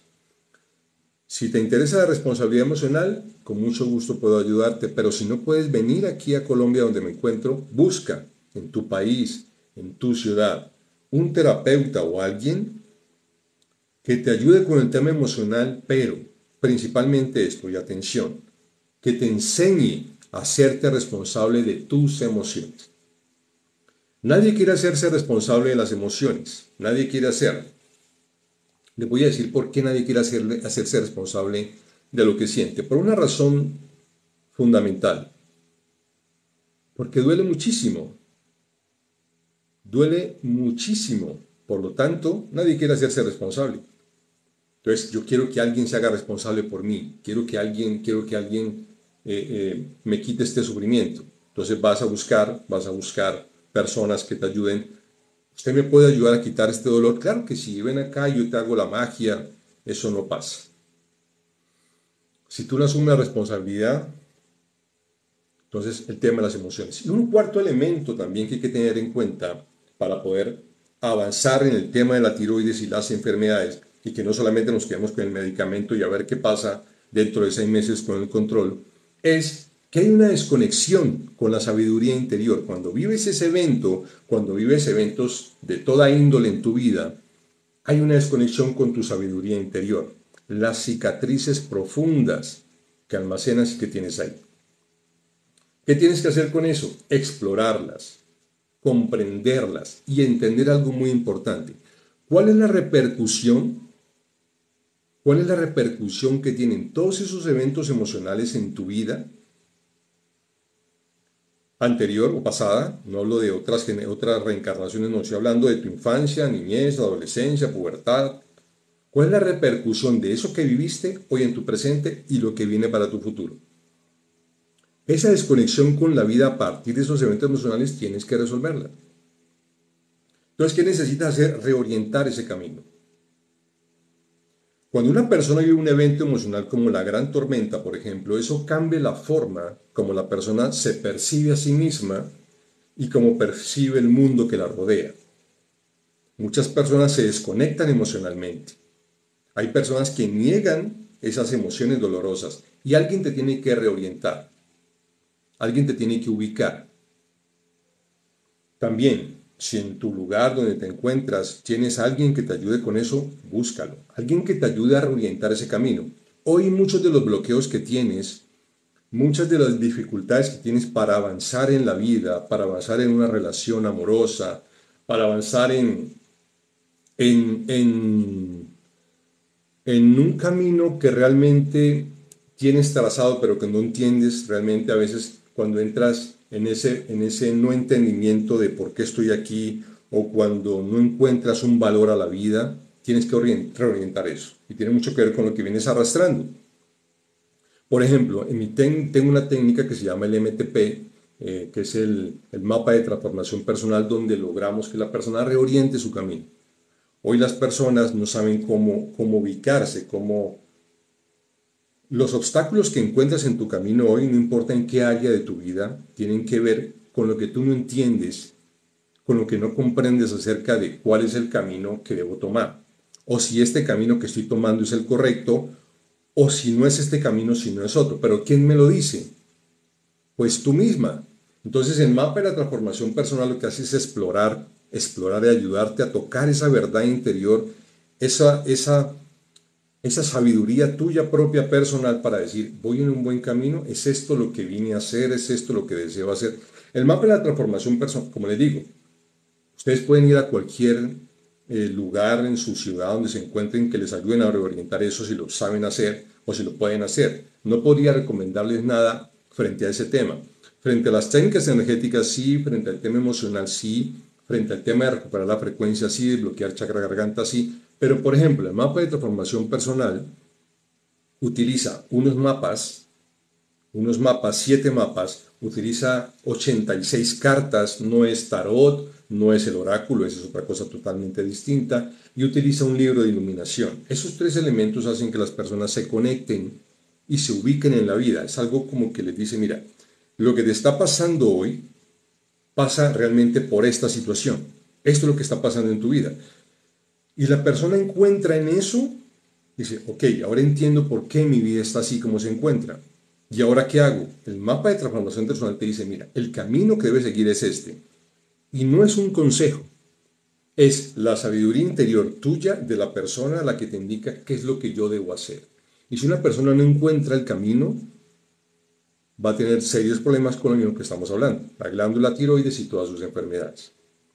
si te interesa la responsabilidad emocional, con mucho gusto puedo ayudarte, pero si no puedes venir aquí a Colombia donde me encuentro, busca en tu país, en tu ciudad, un terapeuta o alguien que te ayude con el tema emocional, pero principalmente esto, y atención, que te enseñe a hacerte responsable de tus emociones. Nadie quiere hacerse responsable de las emociones, nadie quiere hacerlo. Les voy a decir por qué nadie quiere hacerle, hacerse responsable de lo que siente. Por una razón fundamental. Porque duele muchísimo. Duele muchísimo. Por lo tanto, nadie quiere hacerse responsable. Entonces, yo quiero que alguien se haga responsable por mí. Quiero que alguien, quiero que alguien eh, eh, me quite este sufrimiento. Entonces vas a buscar, vas a buscar personas que te ayuden. ¿Usted me puede ayudar a quitar este dolor? Claro que sí, ven acá, yo te hago la magia. Eso no pasa. Si tú no asumes la responsabilidad, entonces el tema de las emociones. Y un cuarto elemento también que hay que tener en cuenta para poder avanzar en el tema de la tiroides y las enfermedades, y que no solamente nos quedemos con el medicamento y a ver qué pasa dentro de seis meses con el control, es que hay una desconexión con la sabiduría interior. Cuando vives ese evento, cuando vives eventos de toda índole en tu vida, hay una desconexión con tu sabiduría interior, las cicatrices profundas que almacenas y que tienes ahí. ¿Qué tienes que hacer con eso? Explorarlas, comprenderlas y entender algo muy importante. ¿Cuál es la repercusión? ¿Cuál es la repercusión que tienen todos esos eventos emocionales en tu vida anterior o pasada? No hablo de otras, otras reencarnaciones, no estoy hablando de tu infancia, niñez, adolescencia, pubertad. ¿Cuál es la repercusión de eso que viviste hoy en tu presente y lo que viene para tu futuro? Esa desconexión con la vida a partir de esos eventos emocionales tienes que resolverla. Entonces, ¿qué necesitas hacer? Reorientar ese camino. Cuando una persona vive un evento emocional como la gran tormenta, por ejemplo, eso cambia la forma como la persona se percibe a sí misma y cómo percibe el mundo que la rodea. Muchas personas se desconectan emocionalmente. Hay personas que niegan esas emociones dolorosas Y alguien te tiene que reorientar, alguien te tiene que ubicar. También, si en tu lugar donde te encuentras tienes a alguien que te ayude con eso, búscalo. Alguien que te ayude a reorientar ese camino. Hoy muchos de los bloqueos que tienes, muchas de las dificultades que tienes para avanzar en la vida, para avanzar en una relación amorosa, para avanzar en, en, en, en un camino que realmente tienes trazado, pero que no entiendes realmente a veces cuando entras en ese, en ese no entendimiento de por qué estoy aquí o cuando no encuentras un valor a la vida, tienes que reorientar eso. Y tiene mucho que ver con lo que vienes arrastrando. Por ejemplo, en mi ten, tengo una técnica que se llama el M T P, eh, que es el, el mapa de transformación personal, donde logramos que la persona reoriente su camino. Hoy las personas no saben cómo, cómo ubicarse, cómo... Los obstáculos que encuentras en tu camino hoy, no importa en qué área de tu vida, tienen que ver con lo que tú no entiendes, con lo que no comprendes acerca de cuál es el camino que debo tomar. O si este camino que estoy tomando es el correcto, o si no es este camino, si no es otro. Pero ¿quién me lo dice? Pues tú misma. Entonces el mapa de la transformación personal lo que hace es explorar, explorar y ayudarte a tocar esa verdad interior, esa, esa, esa sabiduría tuya propia personal para decir, voy en un buen camino, es esto lo que vine a hacer, es esto lo que deseo hacer. El mapa de la transformación personal, como les digo, ustedes pueden ir a cualquier eh, lugar en su ciudad donde se encuentren que les ayuden a reorientar eso si lo saben hacer o si lo pueden hacer. No podría recomendarles nada frente a ese tema. Frente a las técnicas energéticas sí, frente al tema emocional sí, frente al tema de recuperar la frecuencia sí, de bloquear chakra garganta sí. Pero por ejemplo, el mapa de transformación personal utiliza unos mapas unos mapas, siete mapas, utiliza ochenta y seis cartas, no es tarot, no es el oráculo, esa es otra cosa totalmente distinta, y utiliza un libro de iluminación. Esos tres elementos hacen que las personas se conecten y se ubiquen en la vida. Es algo como que les dice, mira, lo que te está pasando hoy pasa realmente por esta situación. Esto es lo que está pasando en tu vida. Y la persona encuentra en eso, dice, ok, ahora entiendo por qué mi vida está así como se encuentra. ¿Y ahora qué hago? El mapa de transformación personal te dice, mira, el camino que debes seguir es este. Y no es un consejo, es la sabiduría interior tuya de la persona a la que te indica qué es lo que yo debo hacer. Y si una persona no encuentra el camino, va a tener serios problemas con lo mismo que estamos hablando, la glándula tiroides y todas sus enfermedades.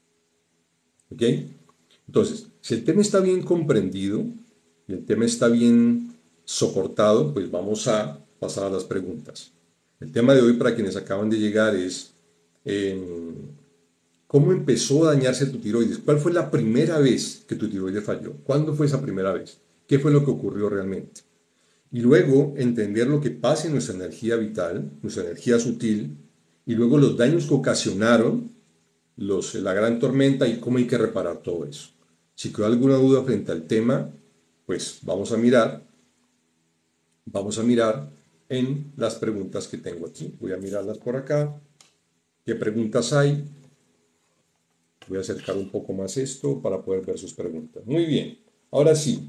¿Ok? Entonces, si el tema está bien comprendido y el tema está bien soportado, pues vamos a pasar a las preguntas. El tema de hoy para quienes acaban de llegar es eh, ¿cómo empezó a dañarse tu tiroides? ¿Cuál fue la primera vez que tu tiroides falló? ¿Cuándo fue esa primera vez? ¿Qué fue lo que ocurrió realmente? Y luego entender lo que pasa en nuestra energía vital, nuestra energía sutil, y luego los daños que ocasionaron los, la gran tormenta y cómo hay que reparar todo eso. Si quedó alguna duda frente al tema, pues vamos a mirar, vamos a mirar en las preguntas que tengo aquí. Voy a mirarlas por acá. ¿Qué preguntas hay? Voy a acercar un poco más esto para poder ver sus preguntas. Muy bien, ahora sí.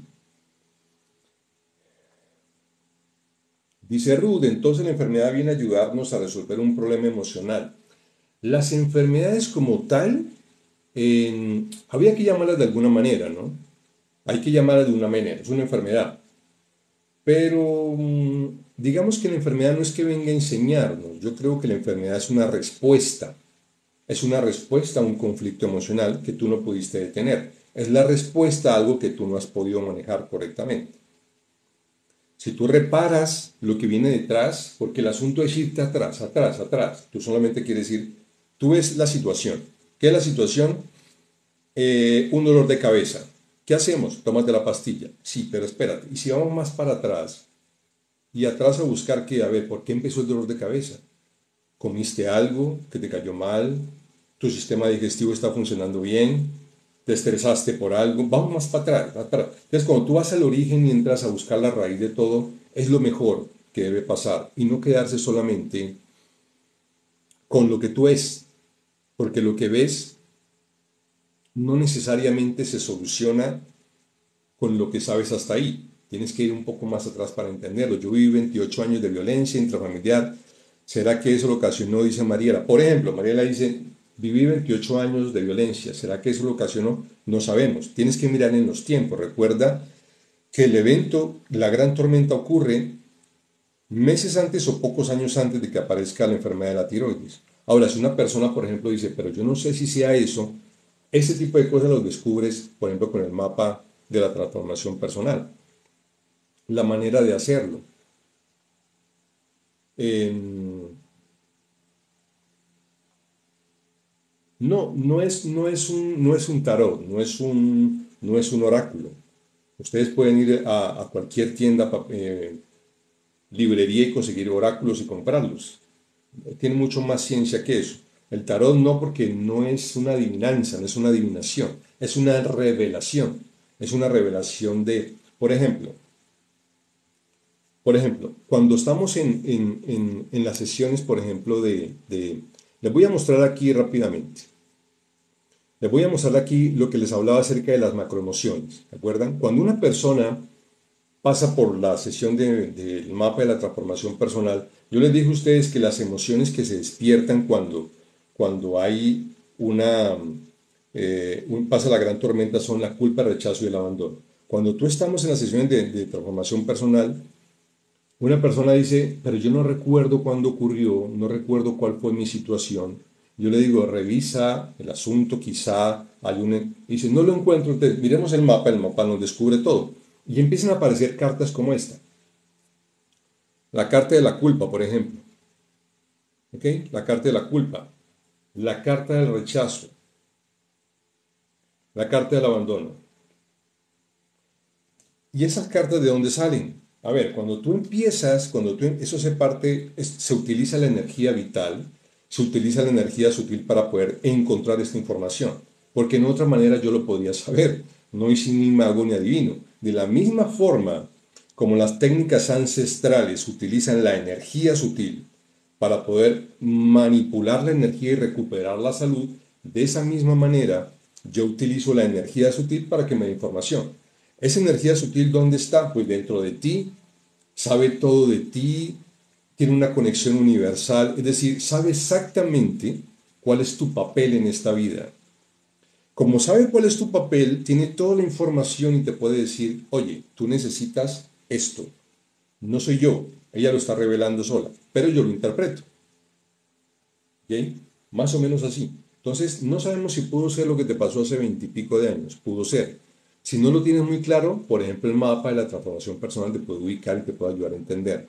Dice Ruth, entonces la enfermedad viene a ayudarnos a resolver un problema emocional. Las enfermedades como tal, eh, habría que llamarlas de alguna manera, ¿no? Hay que llamarlas de una manera, es una enfermedad. Pero mm, digamos que la enfermedad no es que venga a enseñarnos, yo creo que la enfermedad es una respuesta, es una respuesta a un conflicto emocional que tú no pudiste detener, es la respuesta a algo que tú no has podido manejar correctamente. Si tú reparas lo que viene detrás, porque el asunto es irte atrás, atrás, atrás, tú solamente quieres ir, tú ves la situación. ¿Qué es la situación? Eh, un dolor de cabeza. ¿Qué hacemos? Tómate la pastilla. Sí, pero espérate. Y si vamos más para atrás, y atrás a buscar que, a ver, ¿por qué empezó el dolor de cabeza? ¿Comiste algo que te cayó mal? ¿Tu sistema digestivo está funcionando bien? ¿Te estresaste por algo? Vamos más para atrás, más para atrás. Entonces, cuando tú vas al origen y entras a buscar la raíz de todo, es lo mejor que debe pasar y no quedarse solamente con lo que tú ves, porque lo que ves no necesariamente se soluciona con lo que sabes hasta ahí. Tienes que ir un poco más atrás para entenderlo. Yo viví veintiocho años de violencia intrafamiliar. ¿Será que eso lo ocasionó? Dice Mariela. Por ejemplo, Mariela dice, viví veintiocho años de violencia. ¿Será que eso lo ocasionó? No sabemos. Tienes que mirar en los tiempos. Recuerda que el evento, la gran tormenta, ocurre meses antes o pocos años antes de que aparezca la enfermedad de la tiroides. Ahora, si una persona, por ejemplo, dice, pero yo no sé si sea eso, ese tipo de cosas los descubres, por ejemplo, con el mapa de la transformación personal. La manera de hacerlo. Eh, no, no es, no, es un, no es un tarot, no es un, no es un oráculo. Ustedes pueden ir a, a cualquier tienda, eh, librería y conseguir oráculos y comprarlos. Tiene mucho más ciencia que eso. El tarot no, porque no es una adivinanza, no es una adivinación, es una revelación. Es una revelación de, por ejemplo, por ejemplo, cuando estamos en, en, en, en las sesiones, por ejemplo, de, de... Les voy a mostrar aquí rápidamente. Les voy a mostrar aquí lo que les hablaba acerca de las macroemociones. ¿Se acuerdan? Cuando una persona pasa por la sesión del de, de mapa de la transformación personal, yo les dije a ustedes que las emociones que se despiertan cuando, cuando hay una, eh, un, pasa la gran tormenta son la culpa, el rechazo y el abandono. Cuando tú estamos en las sesiones de, de transformación personal, una persona dice, pero yo no recuerdo cuándo ocurrió, no recuerdo cuál fue mi situación. Yo le digo, revisa el asunto, quizá hay un... Y dice, no lo encuentro, entonces miremos el mapa, el mapa nos descubre todo. Y empiezan a aparecer cartas como esta. La carta de la culpa, por ejemplo. ¿Ok? La carta de la culpa. La carta del rechazo. La carta del abandono. ¿Y esas cartas de dónde salen? A ver, cuando tú empiezas, cuando tú, eso se parte, es, se utiliza la energía vital, se utiliza la energía sutil para poder encontrar esta información. Porque en otra manera yo lo podía saber. No hice ni mago ni adivino. De la misma forma como las técnicas ancestrales utilizan la energía sutil para poder manipular la energía y recuperar la salud, de esa misma manera yo utilizo la energía sutil para que me dé información. Esa energía sutil, ¿dónde está? Pues dentro de ti, sabe todo de ti, tiene una conexión universal, es decir, sabe exactamente cuál es tu papel en esta vida. Como sabe cuál es tu papel, tiene toda la información y te puede decir, oye, tú necesitas esto. No soy yo, ella lo está revelando sola, pero yo lo interpreto. ¿Ok? Más o menos así. Entonces, no sabemos si pudo ser lo que te pasó hace veintipico de años. Pudo ser. Si no lo tienes muy claro, por ejemplo, el mapa de la transformación personal te puede ubicar y te puede ayudar a entender.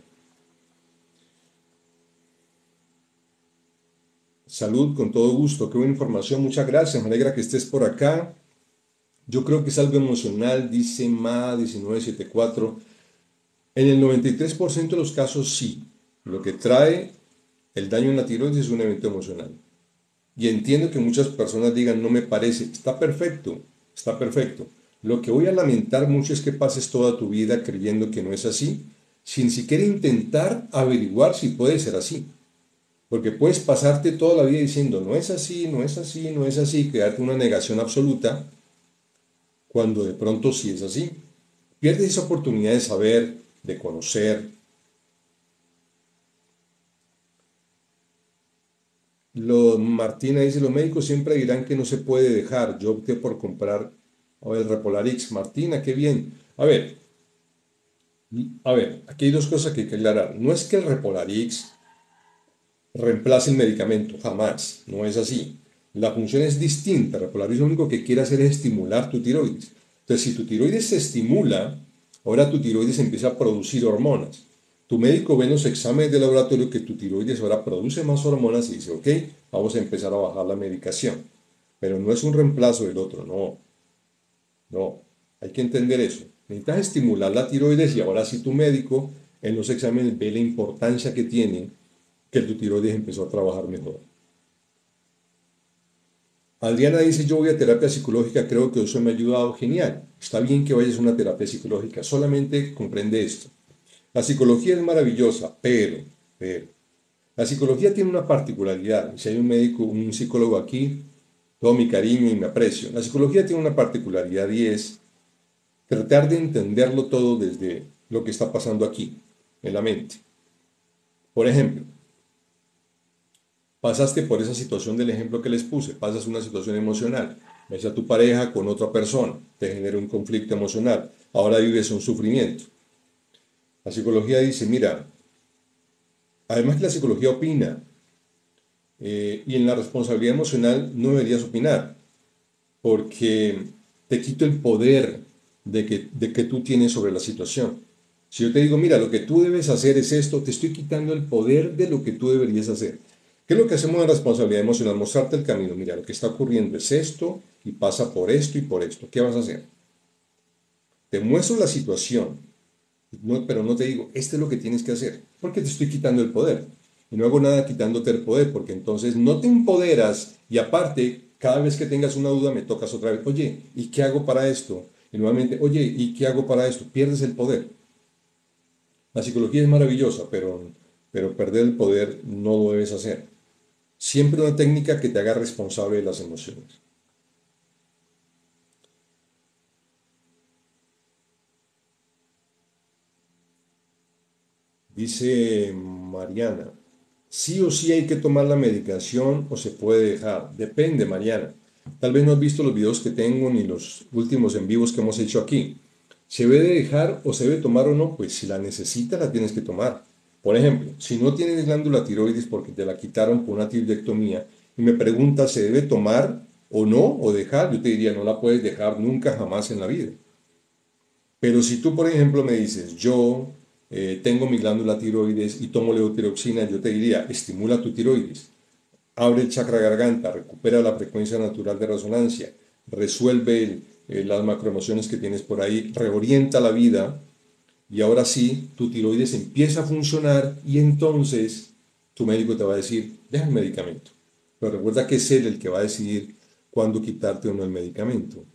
Salud, con todo gusto. Qué buena información. Muchas gracias. Me alegra que estés por acá. Yo creo que es algo emocional, dice Ma diecinueve setenta y cuatro. En el noventa y tres por ciento de los casos, sí. Lo que trae el daño en la tiroides es un evento emocional. Y entiendo que muchas personas digan, no me parece. Está perfecto, está perfecto. Lo que voy a lamentar mucho es que pases toda tu vida creyendo que no es así, sin siquiera intentar averiguar si puede ser así. Porque puedes pasarte toda la vida diciendo, no es así, no es así, no es así, quedarte una negación absoluta, cuando de pronto sí es así. Pierdes esa oportunidad de saber, de conocer. Lo, Martina dice, los médicos siempre dirán que no se puede dejar. Yo opté por comprar el Repolarix. Martina, qué bien. A ver, a ver, aquí hay dos cosas que hay que aclarar. No es que el Repolarix reemplace el medicamento, jamás. No es así. La función es distinta. El Repolarix lo único que quiere hacer es estimular tu tiroides. Entonces, si tu tiroides se estimula, ahora tu tiroides empieza a producir hormonas. Tu médico ve en los exámenes de laboratorio que tu tiroides ahora produce más hormonas y dice, ok, vamos a empezar a bajar la medicación. Pero no es un reemplazo del otro, no. No, hay que entender eso. Necesitas estimular la tiroides y ahora sí tu médico en los exámenes ve la importancia que tiene que tu tiroides empezó a trabajar mejor. Adriana dice, yo voy a terapia psicológica, creo que eso me ha ayudado. Genial, está bien que vayas a una terapia psicológica, solamente comprende esto. La psicología es maravillosa, pero, pero, la psicología tiene una particularidad. Si hay un médico, un psicólogo aquí, todo mi cariño y mi aprecio. La psicología tiene una particularidad y es tratar de entenderlo todo desde lo que está pasando aquí, en la mente. Por ejemplo, pasaste por esa situación del ejemplo que les puse, pasas una situación emocional, ves a tu pareja con otra persona, te genera un conflicto emocional, ahora vives un sufrimiento. La psicología dice, mira, además que la psicología opina, eh, y en la responsabilidad emocional no deberías opinar, porque te quito el poder de que, de que tú tienes sobre la situación. Si yo te digo, mira, lo que tú debes hacer es esto, te estoy quitando el poder de lo que tú deberías hacer. ¿Qué es lo que hacemos en responsabilidad emocional? Mostrarte el camino. Mira, lo que está ocurriendo es esto y pasa por esto y por esto. ¿Qué vas a hacer? Te muestro la situación, no, pero no te digo, esto es lo que tienes que hacer, porque te estoy quitando el poder. Y no hago nada quitándote el poder, porque entonces no te empoderas y aparte, cada vez que tengas una duda me tocas otra vez, oye, ¿y qué hago para esto? Y nuevamente, oye, ¿y qué hago para esto? Pierdes el poder. La psicología es maravillosa, pero, pero perder el poder no lo debes hacer. Siempre una técnica que te haga responsable de las emociones. Dice Mariana, sí o sí hay que tomar la medicación o se puede dejar. Depende, Mariana. Tal vez no has visto los videos que tengo ni los últimos en vivos que hemos hecho aquí. ¿Se debe dejar o se debe tomar o no? Pues si la necesitas, la tienes que tomar. Por ejemplo, si no tienes glándula tiroides porque te la quitaron por una tiroidectomía y me preguntas, ¿se debe tomar o no o dejar? Yo te diría, no la puedes dejar nunca jamás en la vida. Pero si tú, por ejemplo, me dices, yo eh, tengo mi glándula tiroides y tomo levotiroxina, yo te diría, estimula tu tiroides, abre el chakra garganta, recupera la frecuencia natural de resonancia, resuelve el, eh, las macroemociones que tienes por ahí, reorienta la vida y ahora sí, tu tiroides empieza a funcionar y entonces tu médico te va a decir, deja el medicamento. Pero recuerda que es él el que va a decidir cuándo quitarte o no el medicamento.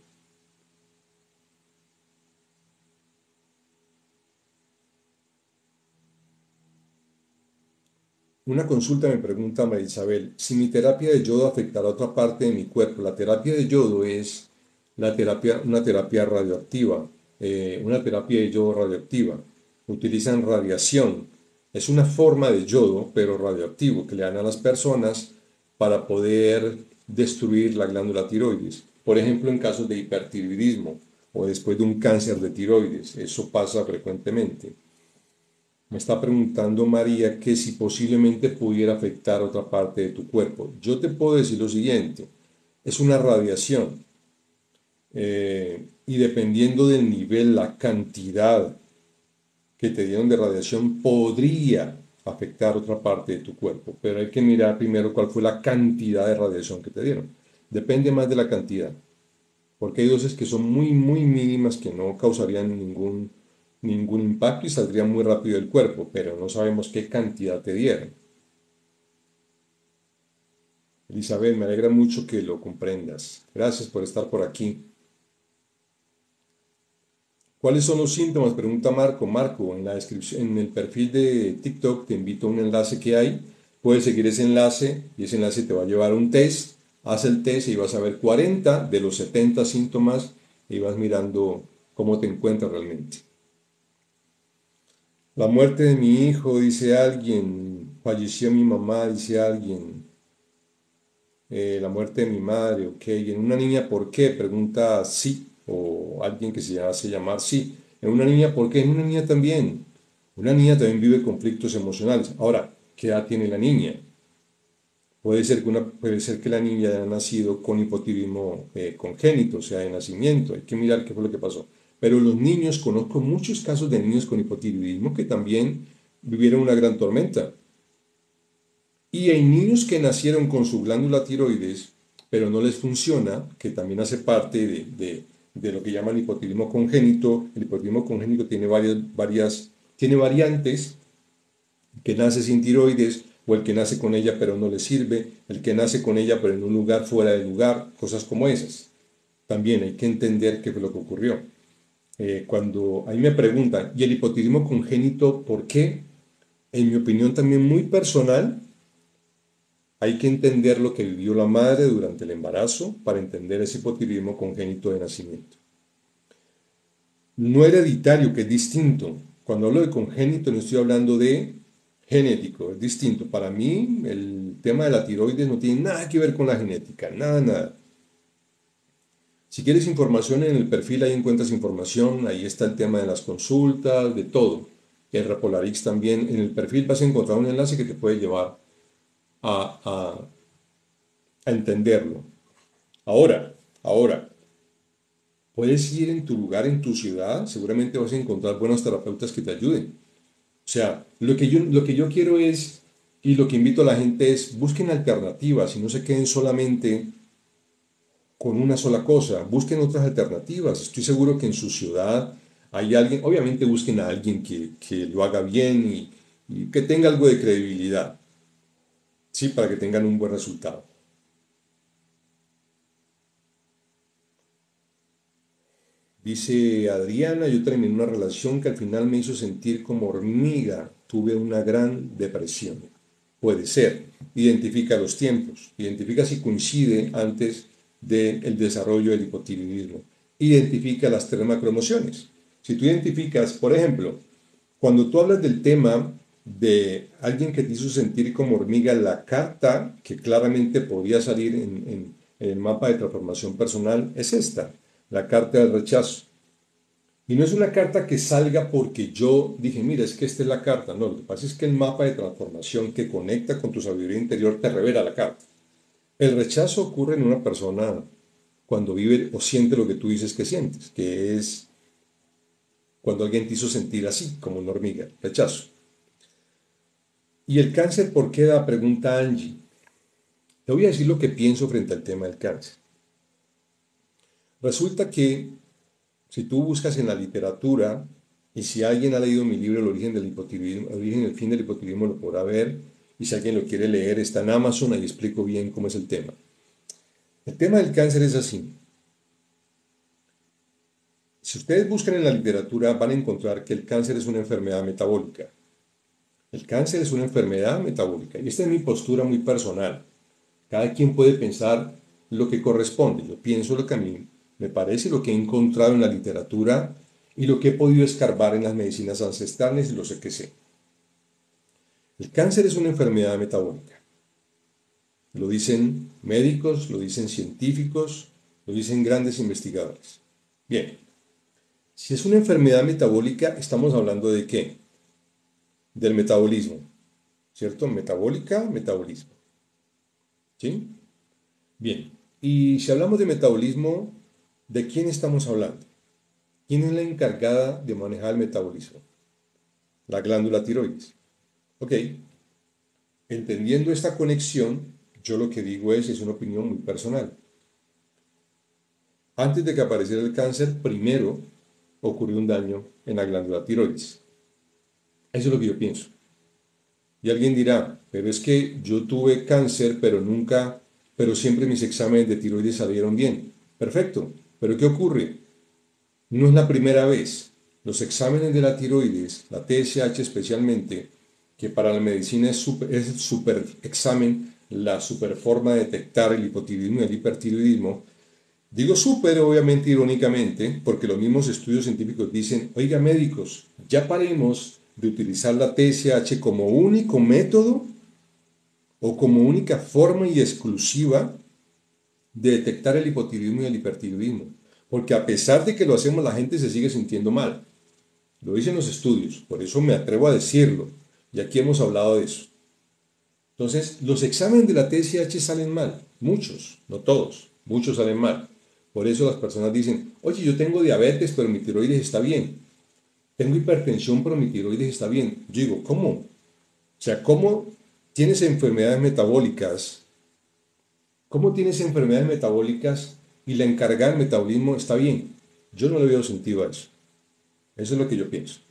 Una consulta me pregunta María Isabel, si mi terapia de yodo afectará a otra parte de mi cuerpo. La terapia de yodo es la terapia, una terapia radioactiva, eh, una terapia de yodo radioactiva. Utilizan radiación. Es una forma de yodo, pero radioactivo, que le dan a las personas para poder destruir la glándula tiroides. Por ejemplo, en casos de hipertiroidismo o después de un cáncer de tiroides. Eso pasa frecuentemente. Me está preguntando María que si posiblemente pudiera afectar otra parte de tu cuerpo. Yo te puedo decir lo siguiente, es una radiación eh, y dependiendo del nivel, la cantidad que te dieron de radiación podría afectar otra parte de tu cuerpo, pero hay que mirar primero cuál fue la cantidad de radiación que te dieron. Depende más de la cantidad, porque hay dosis que son muy, muy mínimas que no causarían ningún, ningún impacto y saldrían muy rápido del cuerpo, pero no sabemos qué cantidad te dieron. Elizabeth, me alegra mucho que lo comprendas. Gracias por estar por aquí. ¿Cuáles son los síntomas? Pregunta Marco. Marco, en la descripción, en el perfil de TikTok te invito a un enlace que hay. Puedes seguir ese enlace y ese enlace te va a llevar a un test. Haz el test y vas a ver cuarenta de los setenta síntomas y vas mirando cómo te encuentras realmente. La muerte de mi hijo, dice alguien. Falleció mi mamá, dice alguien. Eh, la muerte de mi madre, ok. Y en una niña, ¿por qué? Pregunta sí, o alguien que se hace llamar sí. En una niña, ¿por qué? En una niña también. Una niña también vive conflictos emocionales. Ahora, ¿qué edad tiene la niña? Puede ser que, una, puede ser que la niña haya nacido con hipotiroidismo eh, congénito, o sea, de nacimiento. Hay que mirar qué fue lo que pasó. Pero los niños, conozco muchos casos de niños con hipotiroidismo que también vivieron una gran tormenta. Y hay niños que nacieron con su glándula tiroides, pero no les funciona, que también hace parte de, de, de lo que llaman hipotiroidismo congénito. El hipotiroidismo congénito tiene varias, varias, tiene variantes, que nace sin tiroides, o el que nace con ella pero no le sirve, el que nace con ella pero en un lugar fuera de lugar, cosas como esas. También hay que entender qué fue lo que ocurrió. Eh, cuando a mí me preguntan, ¿y el hipotiroidismo congénito por qué? En mi opinión también muy personal, hay que entender lo que vivió la madre durante el embarazo para entender ese hipotiroidismo congénito de nacimiento. no hereditario, que es distinto. Cuando hablo de congénito no estoy hablando de genético, es distinto. Para mí el tema de la tiroides no tiene nada que ver con la genética, nada, nada. Si quieres información en el perfil, ahí encuentras información, ahí está el tema de las consultas, de todo. El Repolarix también, en el perfil vas a encontrar un enlace que te puede llevar a, a, a entenderlo. Ahora, ahora, puedes ir en tu lugar, en tu ciudad, seguramente vas a encontrar buenos terapeutas que te ayuden. O sea, lo que yo, lo que yo quiero es, y lo que invito a la gente es, busquen alternativas y no se queden solamente con una sola cosa, busquen otras alternativas. Estoy seguro que en su ciudad hay alguien, obviamente busquen a alguien que, que lo haga bien y, y que tenga algo de credibilidad, ¿sí? Para que tengan un buen resultado. Dice Adriana, yo terminé una relación que al final me hizo sentir como hormiga, tuve una gran depresión. Puede ser, identifica los tiempos, identifica si coincide antes del desarrollo del hipotiroidismo, identifica las tres macroemociones. Si tú identificas, por ejemplo, cuando tú hablas del tema de alguien que te hizo sentir como hormiga, la carta que claramente podría salir en, en, en el mapa de transformación personal es esta, la carta del rechazo. Y no es una carta que salga porque yo dije, mira, es que esta es la carta. No, lo que pasa es que el mapa de transformación que conecta con tu sabiduría interior te revela la carta. El rechazo ocurre en una persona cuando vive o siente lo que tú dices que sientes, que es cuando alguien te hizo sentir así, como una hormiga, rechazo. ¿Y el cáncer por qué da? Pregunta Angie. Te voy a decir lo que pienso frente al tema del cáncer. Resulta que si tú buscas en la literatura, y si alguien ha leído mi libro El origen del hipotiroidismo, El origen y el fin del hipotiroidismo, lo podrá ver, y si alguien lo quiere leer, está en Amazon, ahí explico bien cómo es el tema. El tema del cáncer es así. Si ustedes buscan en la literatura, van a encontrar que el cáncer es una enfermedad metabólica. El cáncer es una enfermedad metabólica, y esta es mi postura muy personal. Cada quien puede pensar lo que corresponde. Yo pienso lo que a mí me parece, lo que he encontrado en la literatura y lo que he podido escarbar en las medicinas ancestrales y lo sé que sé. El cáncer es una enfermedad metabólica. Lo dicen médicos, lo dicen científicos, lo dicen grandes investigadores. Bien, si es una enfermedad metabólica, estamos hablando de qué? Del metabolismo, ¿cierto? Metabólica, metabolismo. ¿Sí? Bien, y si hablamos de metabolismo, ¿de quién estamos hablando? ¿Quién es la encargada de manejar el metabolismo? La glándula tiroides. Ok, entendiendo esta conexión, yo lo que digo es, es una opinión muy personal. Antes de que apareciera el cáncer, primero ocurrió un daño en la glándula tiroides. Eso es lo que yo pienso. Y alguien dirá, pero es que yo tuve cáncer, pero nunca, pero siempre mis exámenes de tiroides salieron bien. Perfecto, pero ¿qué ocurre? No es la primera vez. Los exámenes de la tiroides, la T S H especialmente, que para la medicina es, super, es el super examen, la super forma de detectar el hipotiroidismo y el hipertiroidismo. Digo súper, obviamente, irónicamente, porque los mismos estudios científicos dicen, oiga médicos, ya paremos de utilizar la T S H como único método o como única forma y exclusiva de detectar el hipotiroidismo y el hipertiroidismo. Porque a pesar de que lo hacemos, la gente se sigue sintiendo mal. Lo dicen los estudios, por eso me atrevo a decirlo. Y aquí hemos hablado de eso. Entonces, los exámenes de la T S H salen mal. Muchos, no todos. Muchos salen mal. Por eso las personas dicen, oye, yo tengo diabetes, pero mi tiroides está bien. Tengo hipertensión, pero mi tiroides está bien. Yo digo, ¿cómo? O sea, ¿cómo tienes enfermedades metabólicas? ¿Cómo tienes enfermedades metabólicas y la encargada del metabolismo está bien? Yo no le veo sentido a eso. Eso es lo que yo pienso.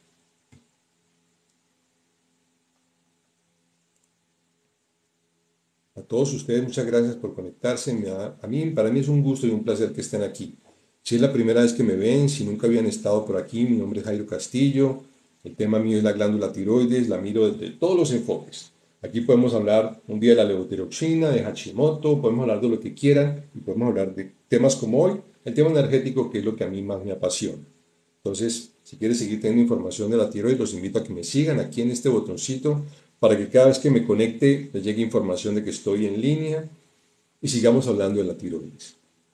A todos ustedes, muchas gracias por conectarse. Me da, a mí, para mí es un gusto y un placer que estén aquí. Si es la primera vez que me ven, si nunca habían estado por aquí, mi nombre es Jairo Castillo. El tema mío es la glándula tiroides, la miro desde todos los enfoques. Aquí podemos hablar un día de la levotiroxina, de Hashimoto, podemos hablar de lo que quieran y podemos hablar de temas como hoy, el tema energético, que es lo que a mí más me apasiona. Entonces, si quieres seguir teniendo información de la tiroides, los invito a que me sigan aquí en este botoncito para que cada vez que me conecte les llegue información de que estoy en línea y sigamos hablando de la tiroides.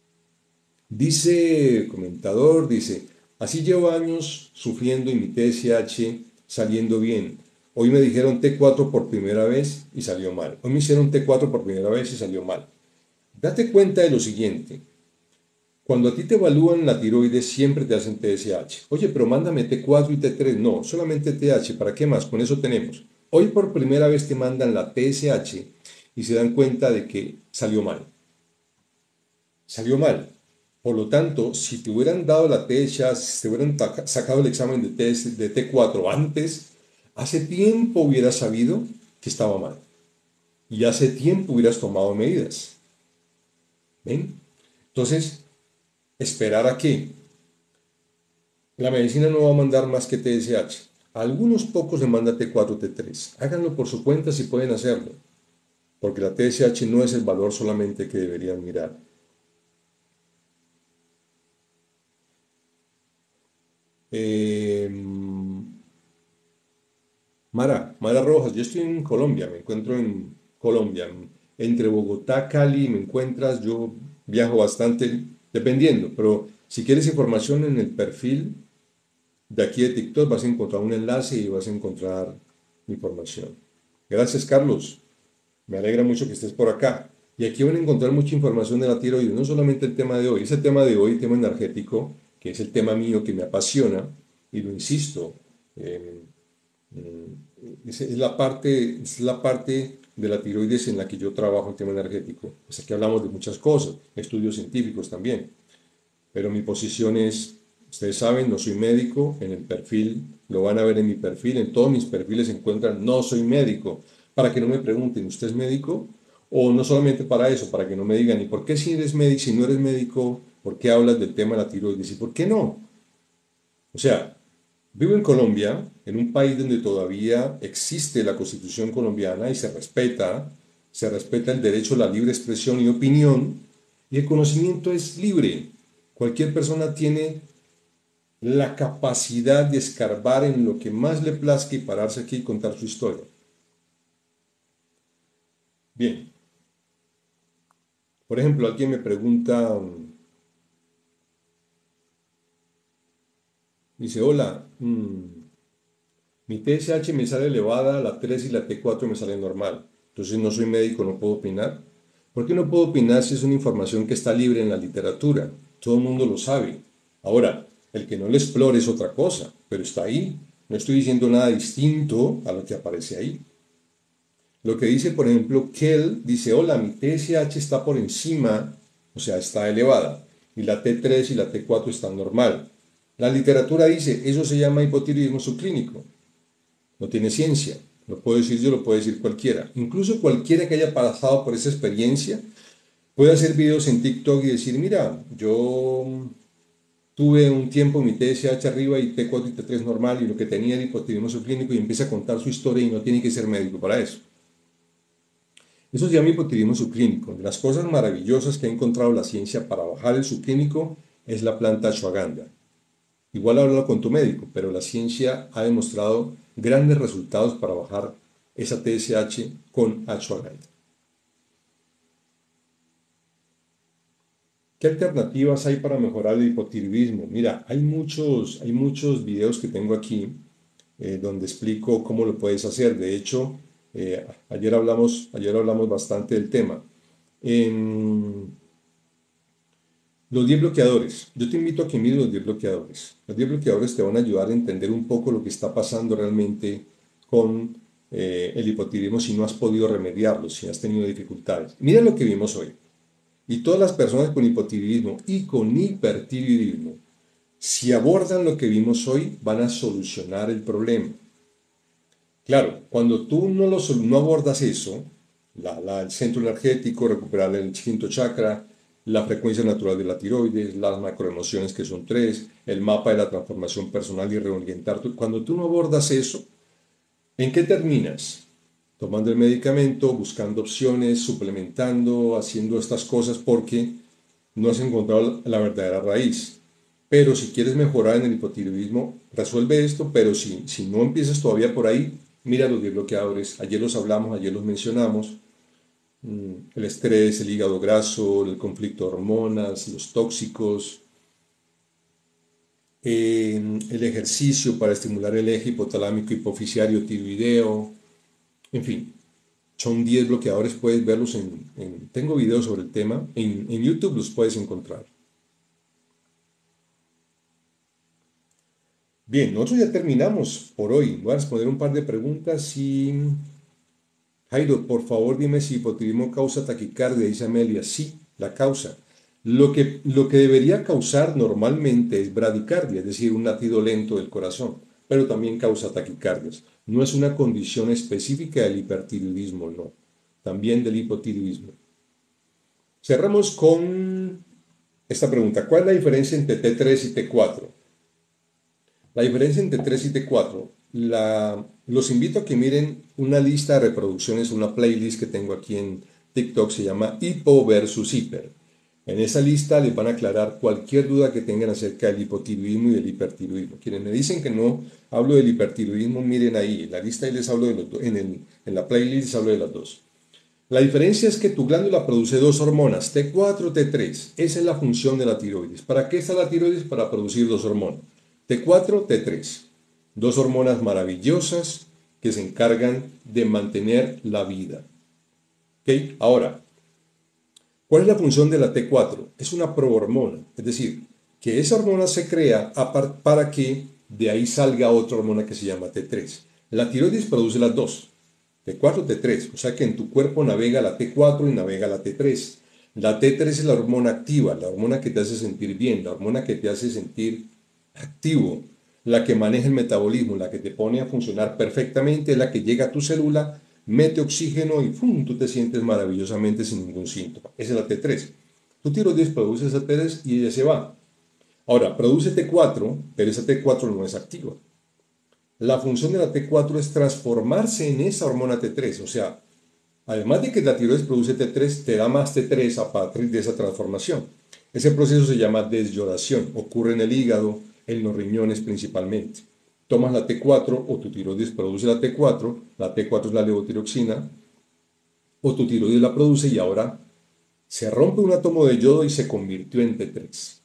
Dice el comentador, dice, así llevo años sufriendo y mi T S H saliendo bien. Hoy me dijeron T cuatro por primera vez y salió mal. Hoy me hicieron T cuatro por primera vez y salió mal. Date cuenta de lo siguiente. Cuando a ti te evalúan la tiroides, siempre te hacen T S H. Oye, pero mándame T cuatro y T tres. No, solamente T H. ¿Para qué más? Con eso tenemos. Hoy por primera vez te mandan la T S H y se dan cuenta de que salió mal. Salió mal. Por lo tanto, si te hubieran dado la T S H, si te hubieran sacado el examen de, T, de T cuatro antes, hace tiempo hubieras sabido que estaba mal. Y hace tiempo hubieras tomado medidas. ¿Ven? Entonces, esperar a qué. La medicina no va a mandar más que T S H. A algunos pocos le manda T cuatro, T tres. Háganlo por su cuenta si pueden hacerlo. Porque la T S H no es el valor solamente que deberían mirar. Eh, Mara, Mara Rojas, yo estoy en Colombia, me encuentro en Colombia. Entre Bogotá, Cali, me encuentras, yo viajo bastante, dependiendo, pero si quieres información en el perfil de aquí de TikTok vas a encontrar un enlace y vas a encontrar información. Gracias, Carlos. Me alegra mucho que estés por acá. Y aquí van a encontrar mucha información de la tiroides, no solamente el tema de hoy, ese tema de hoy, el tema energético, que es el tema mío que me apasiona, y lo insisto, eh, es, es, la parte, es la parte de la tiroides en la que yo trabajo el tema energético. Pues aquí hablamos de muchas cosas, estudios científicos también, pero mi posición es, ustedes saben, no soy médico, en el perfil, lo van a ver en mi perfil, en todos mis perfiles se encuentran, no soy médico, para que no me pregunten, ¿usted es médico? O no solamente para eso, para que no me digan, ¿y por qué si eres médico, si no eres médico, por qué hablas del tema de la tiroides? ¿Y por qué no? O sea, vivo en Colombia, en un país donde todavía existe la Constitución colombiana y se respeta, se respeta el derecho a la libre expresión y opinión, y el conocimiento es libre. Cualquier persona tiene la capacidad de escarbar en lo que más le plazca y pararse aquí y contar su historia. Bien, por ejemplo, alguien me pregunta, dice, hola, mmm, mi T S H me sale elevada, la tres y la T cuatro me sale normal. Entonces no soy médico, no puedo opinar. ¿Por qué no puedo opinar si es una información que está libre en la literatura? Todo el mundo lo sabe. Ahora, el que no lo explore es otra cosa, pero está ahí. No estoy diciendo nada distinto a lo que aparece ahí. Lo que dice, por ejemplo, Kell dice, hola, mi T S H está por encima, o sea, está elevada, y la T tres y la T cuatro están normal. La literatura dice, eso se llama hipotiroidismo subclínico. No tiene ciencia. Lo puedo decir yo, lo puede decir cualquiera. Incluso cualquiera que haya pasado por esa experiencia puede hacer videos en TikTok y decir, mira, yo tuve un tiempo mi T S H arriba y T cuatro y T tres normal y lo que tenía era hipotiroidismo subclínico y empieza a contar su historia y no tiene que ser médico para eso. Eso se llama hipotiroidismo subclínico. De las cosas maravillosas que ha encontrado la ciencia para bajar el subclínico es la planta ashwagandha. Igual háblalo con tu médico, pero la ciencia ha demostrado grandes resultados para bajar esa T S H con ashwagandha. ¿Qué alternativas hay para mejorar el hipotiroidismo? Mira, hay muchos, hay muchos videos que tengo aquí eh, donde explico cómo lo puedes hacer. De hecho, eh, ayer, hablamos, ayer hablamos bastante del tema. En los diez bloqueadores. Yo te invito a que mires los diez bloqueadores. Los diez bloqueadores te van a ayudar a entender un poco lo que está pasando realmente con eh, el hipotiroidismo si no has podido remediarlo, si has tenido dificultades. Mira lo que vimos hoy. Y todas las personas con hipotiroidismo y con hipertiroidismo, si abordan lo que vimos hoy, van a solucionar el problema. Claro, cuando tú no, lo, no abordas eso, la, la, el centro energético, recuperar el quinto chakra, la frecuencia natural de la tiroides, las macroemociones que son tres, el mapa de la transformación personal y reorientar. Cuando tú no abordas eso, ¿en qué terminas? Tomando el medicamento, buscando opciones, suplementando, haciendo estas cosas porque no has encontrado la verdadera raíz. Pero si quieres mejorar en el hipotiroidismo, resuelve esto, pero si, si no empiezas todavía por ahí, mira los diez bloqueadores. Ayer los hablamos, ayer los mencionamos. El estrés, el hígado graso, el conflicto de hormonas, los tóxicos, eh, el ejercicio para estimular el eje hipotalámico hipoficiario tiroideo, en fin, son diez bloqueadores, puedes verlos en, en tengo videos sobre el tema, en, en YouTube los puedes encontrar. Bien, nosotros ya terminamos por hoy. Voy a responder un par de preguntas y... Jairo, por favor dime si hipotiroidismo causa taquicardia, dice Amelia. Sí, la causa. Lo que, lo que debería causar normalmente es bradicardia, es decir, un latido lento del corazón, pero también causa taquicardias. No es una condición específica del hipertiroidismo, no. También del hipotiroidismo. Cerramos con esta pregunta. ¿Cuál es la diferencia entre T tres y T cuatro? La diferencia entre T tres y T cuatro, la, los invito a que miren una lista de reproducciones, una playlist que tengo aquí en TikTok, se llama Hipo versus Hiper. En esa lista les van a aclarar cualquier duda que tengan acerca del hipotiroidismo y del hipertiroidismo. Quienes me dicen que no hablo del hipertiroidismo, miren ahí, en la lista y les hablo de los dos, en, el, en la playlist les hablo de las dos. La diferencia es que tu glándula produce dos hormonas, T cuatro y T tres. Esa es la función de la tiroides. ¿Para qué está la tiroides? Para producir dos hormonas. T cuatro, T tres. Dos hormonas maravillosas que se encargan de mantener la vida. ¿Okay? Ahora, ¿cuál es la función de la T cuatro? Es una prohormona, es decir, que esa hormona se crea para que de ahí salga otra hormona que se llama T tres. La tiroides produce las dos, T cuatro, T tres, o sea que en tu cuerpo navega la T cuatro y navega la T tres. La T tres es la hormona activa, la hormona que te hace sentir bien, la hormona que te hace sentir activo, la que maneja el metabolismo, la que te pone a funcionar perfectamente, la que llega a tu célula, mete oxígeno y ¡pum!, tú te sientes maravillosamente sin ningún síntoma. Esa es la T tres. Tu tiroides produce esa T tres y ella se va. Ahora, produce T cuatro, pero esa T cuatro no es activa. La función de la T cuatro es transformarse en esa hormona T tres, o sea, además de que la tiroides produce T tres, te da más T tres a partir de esa transformación. Ese proceso se llama desyodación, ocurre en el hígado, en los riñones principalmente. Tomas la T cuatro o tu tiroides produce la T cuatro, la T cuatro es la levotiroxina, o tu tiroides la produce y ahora se rompe un átomo de yodo y se convirtió en T tres.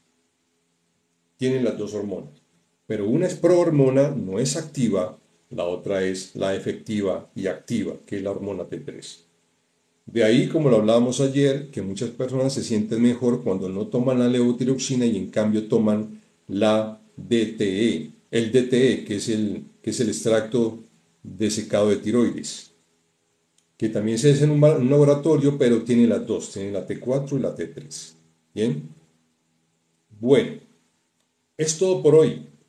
Tienen las dos hormonas, pero una es prohormona, no es activa, la otra es la efectiva y activa, que es la hormona T tres. De ahí, como lo hablábamos ayer, que muchas personas se sienten mejor cuando no toman la levotiroxina y en cambio toman la D T E, el D T E, que es el, que es el extracto de secado de tiroides, que también se hace en un, un laboratorio, pero tiene las dos, tiene la T cuatro y la T tres. Bien, bueno, es todo por hoy.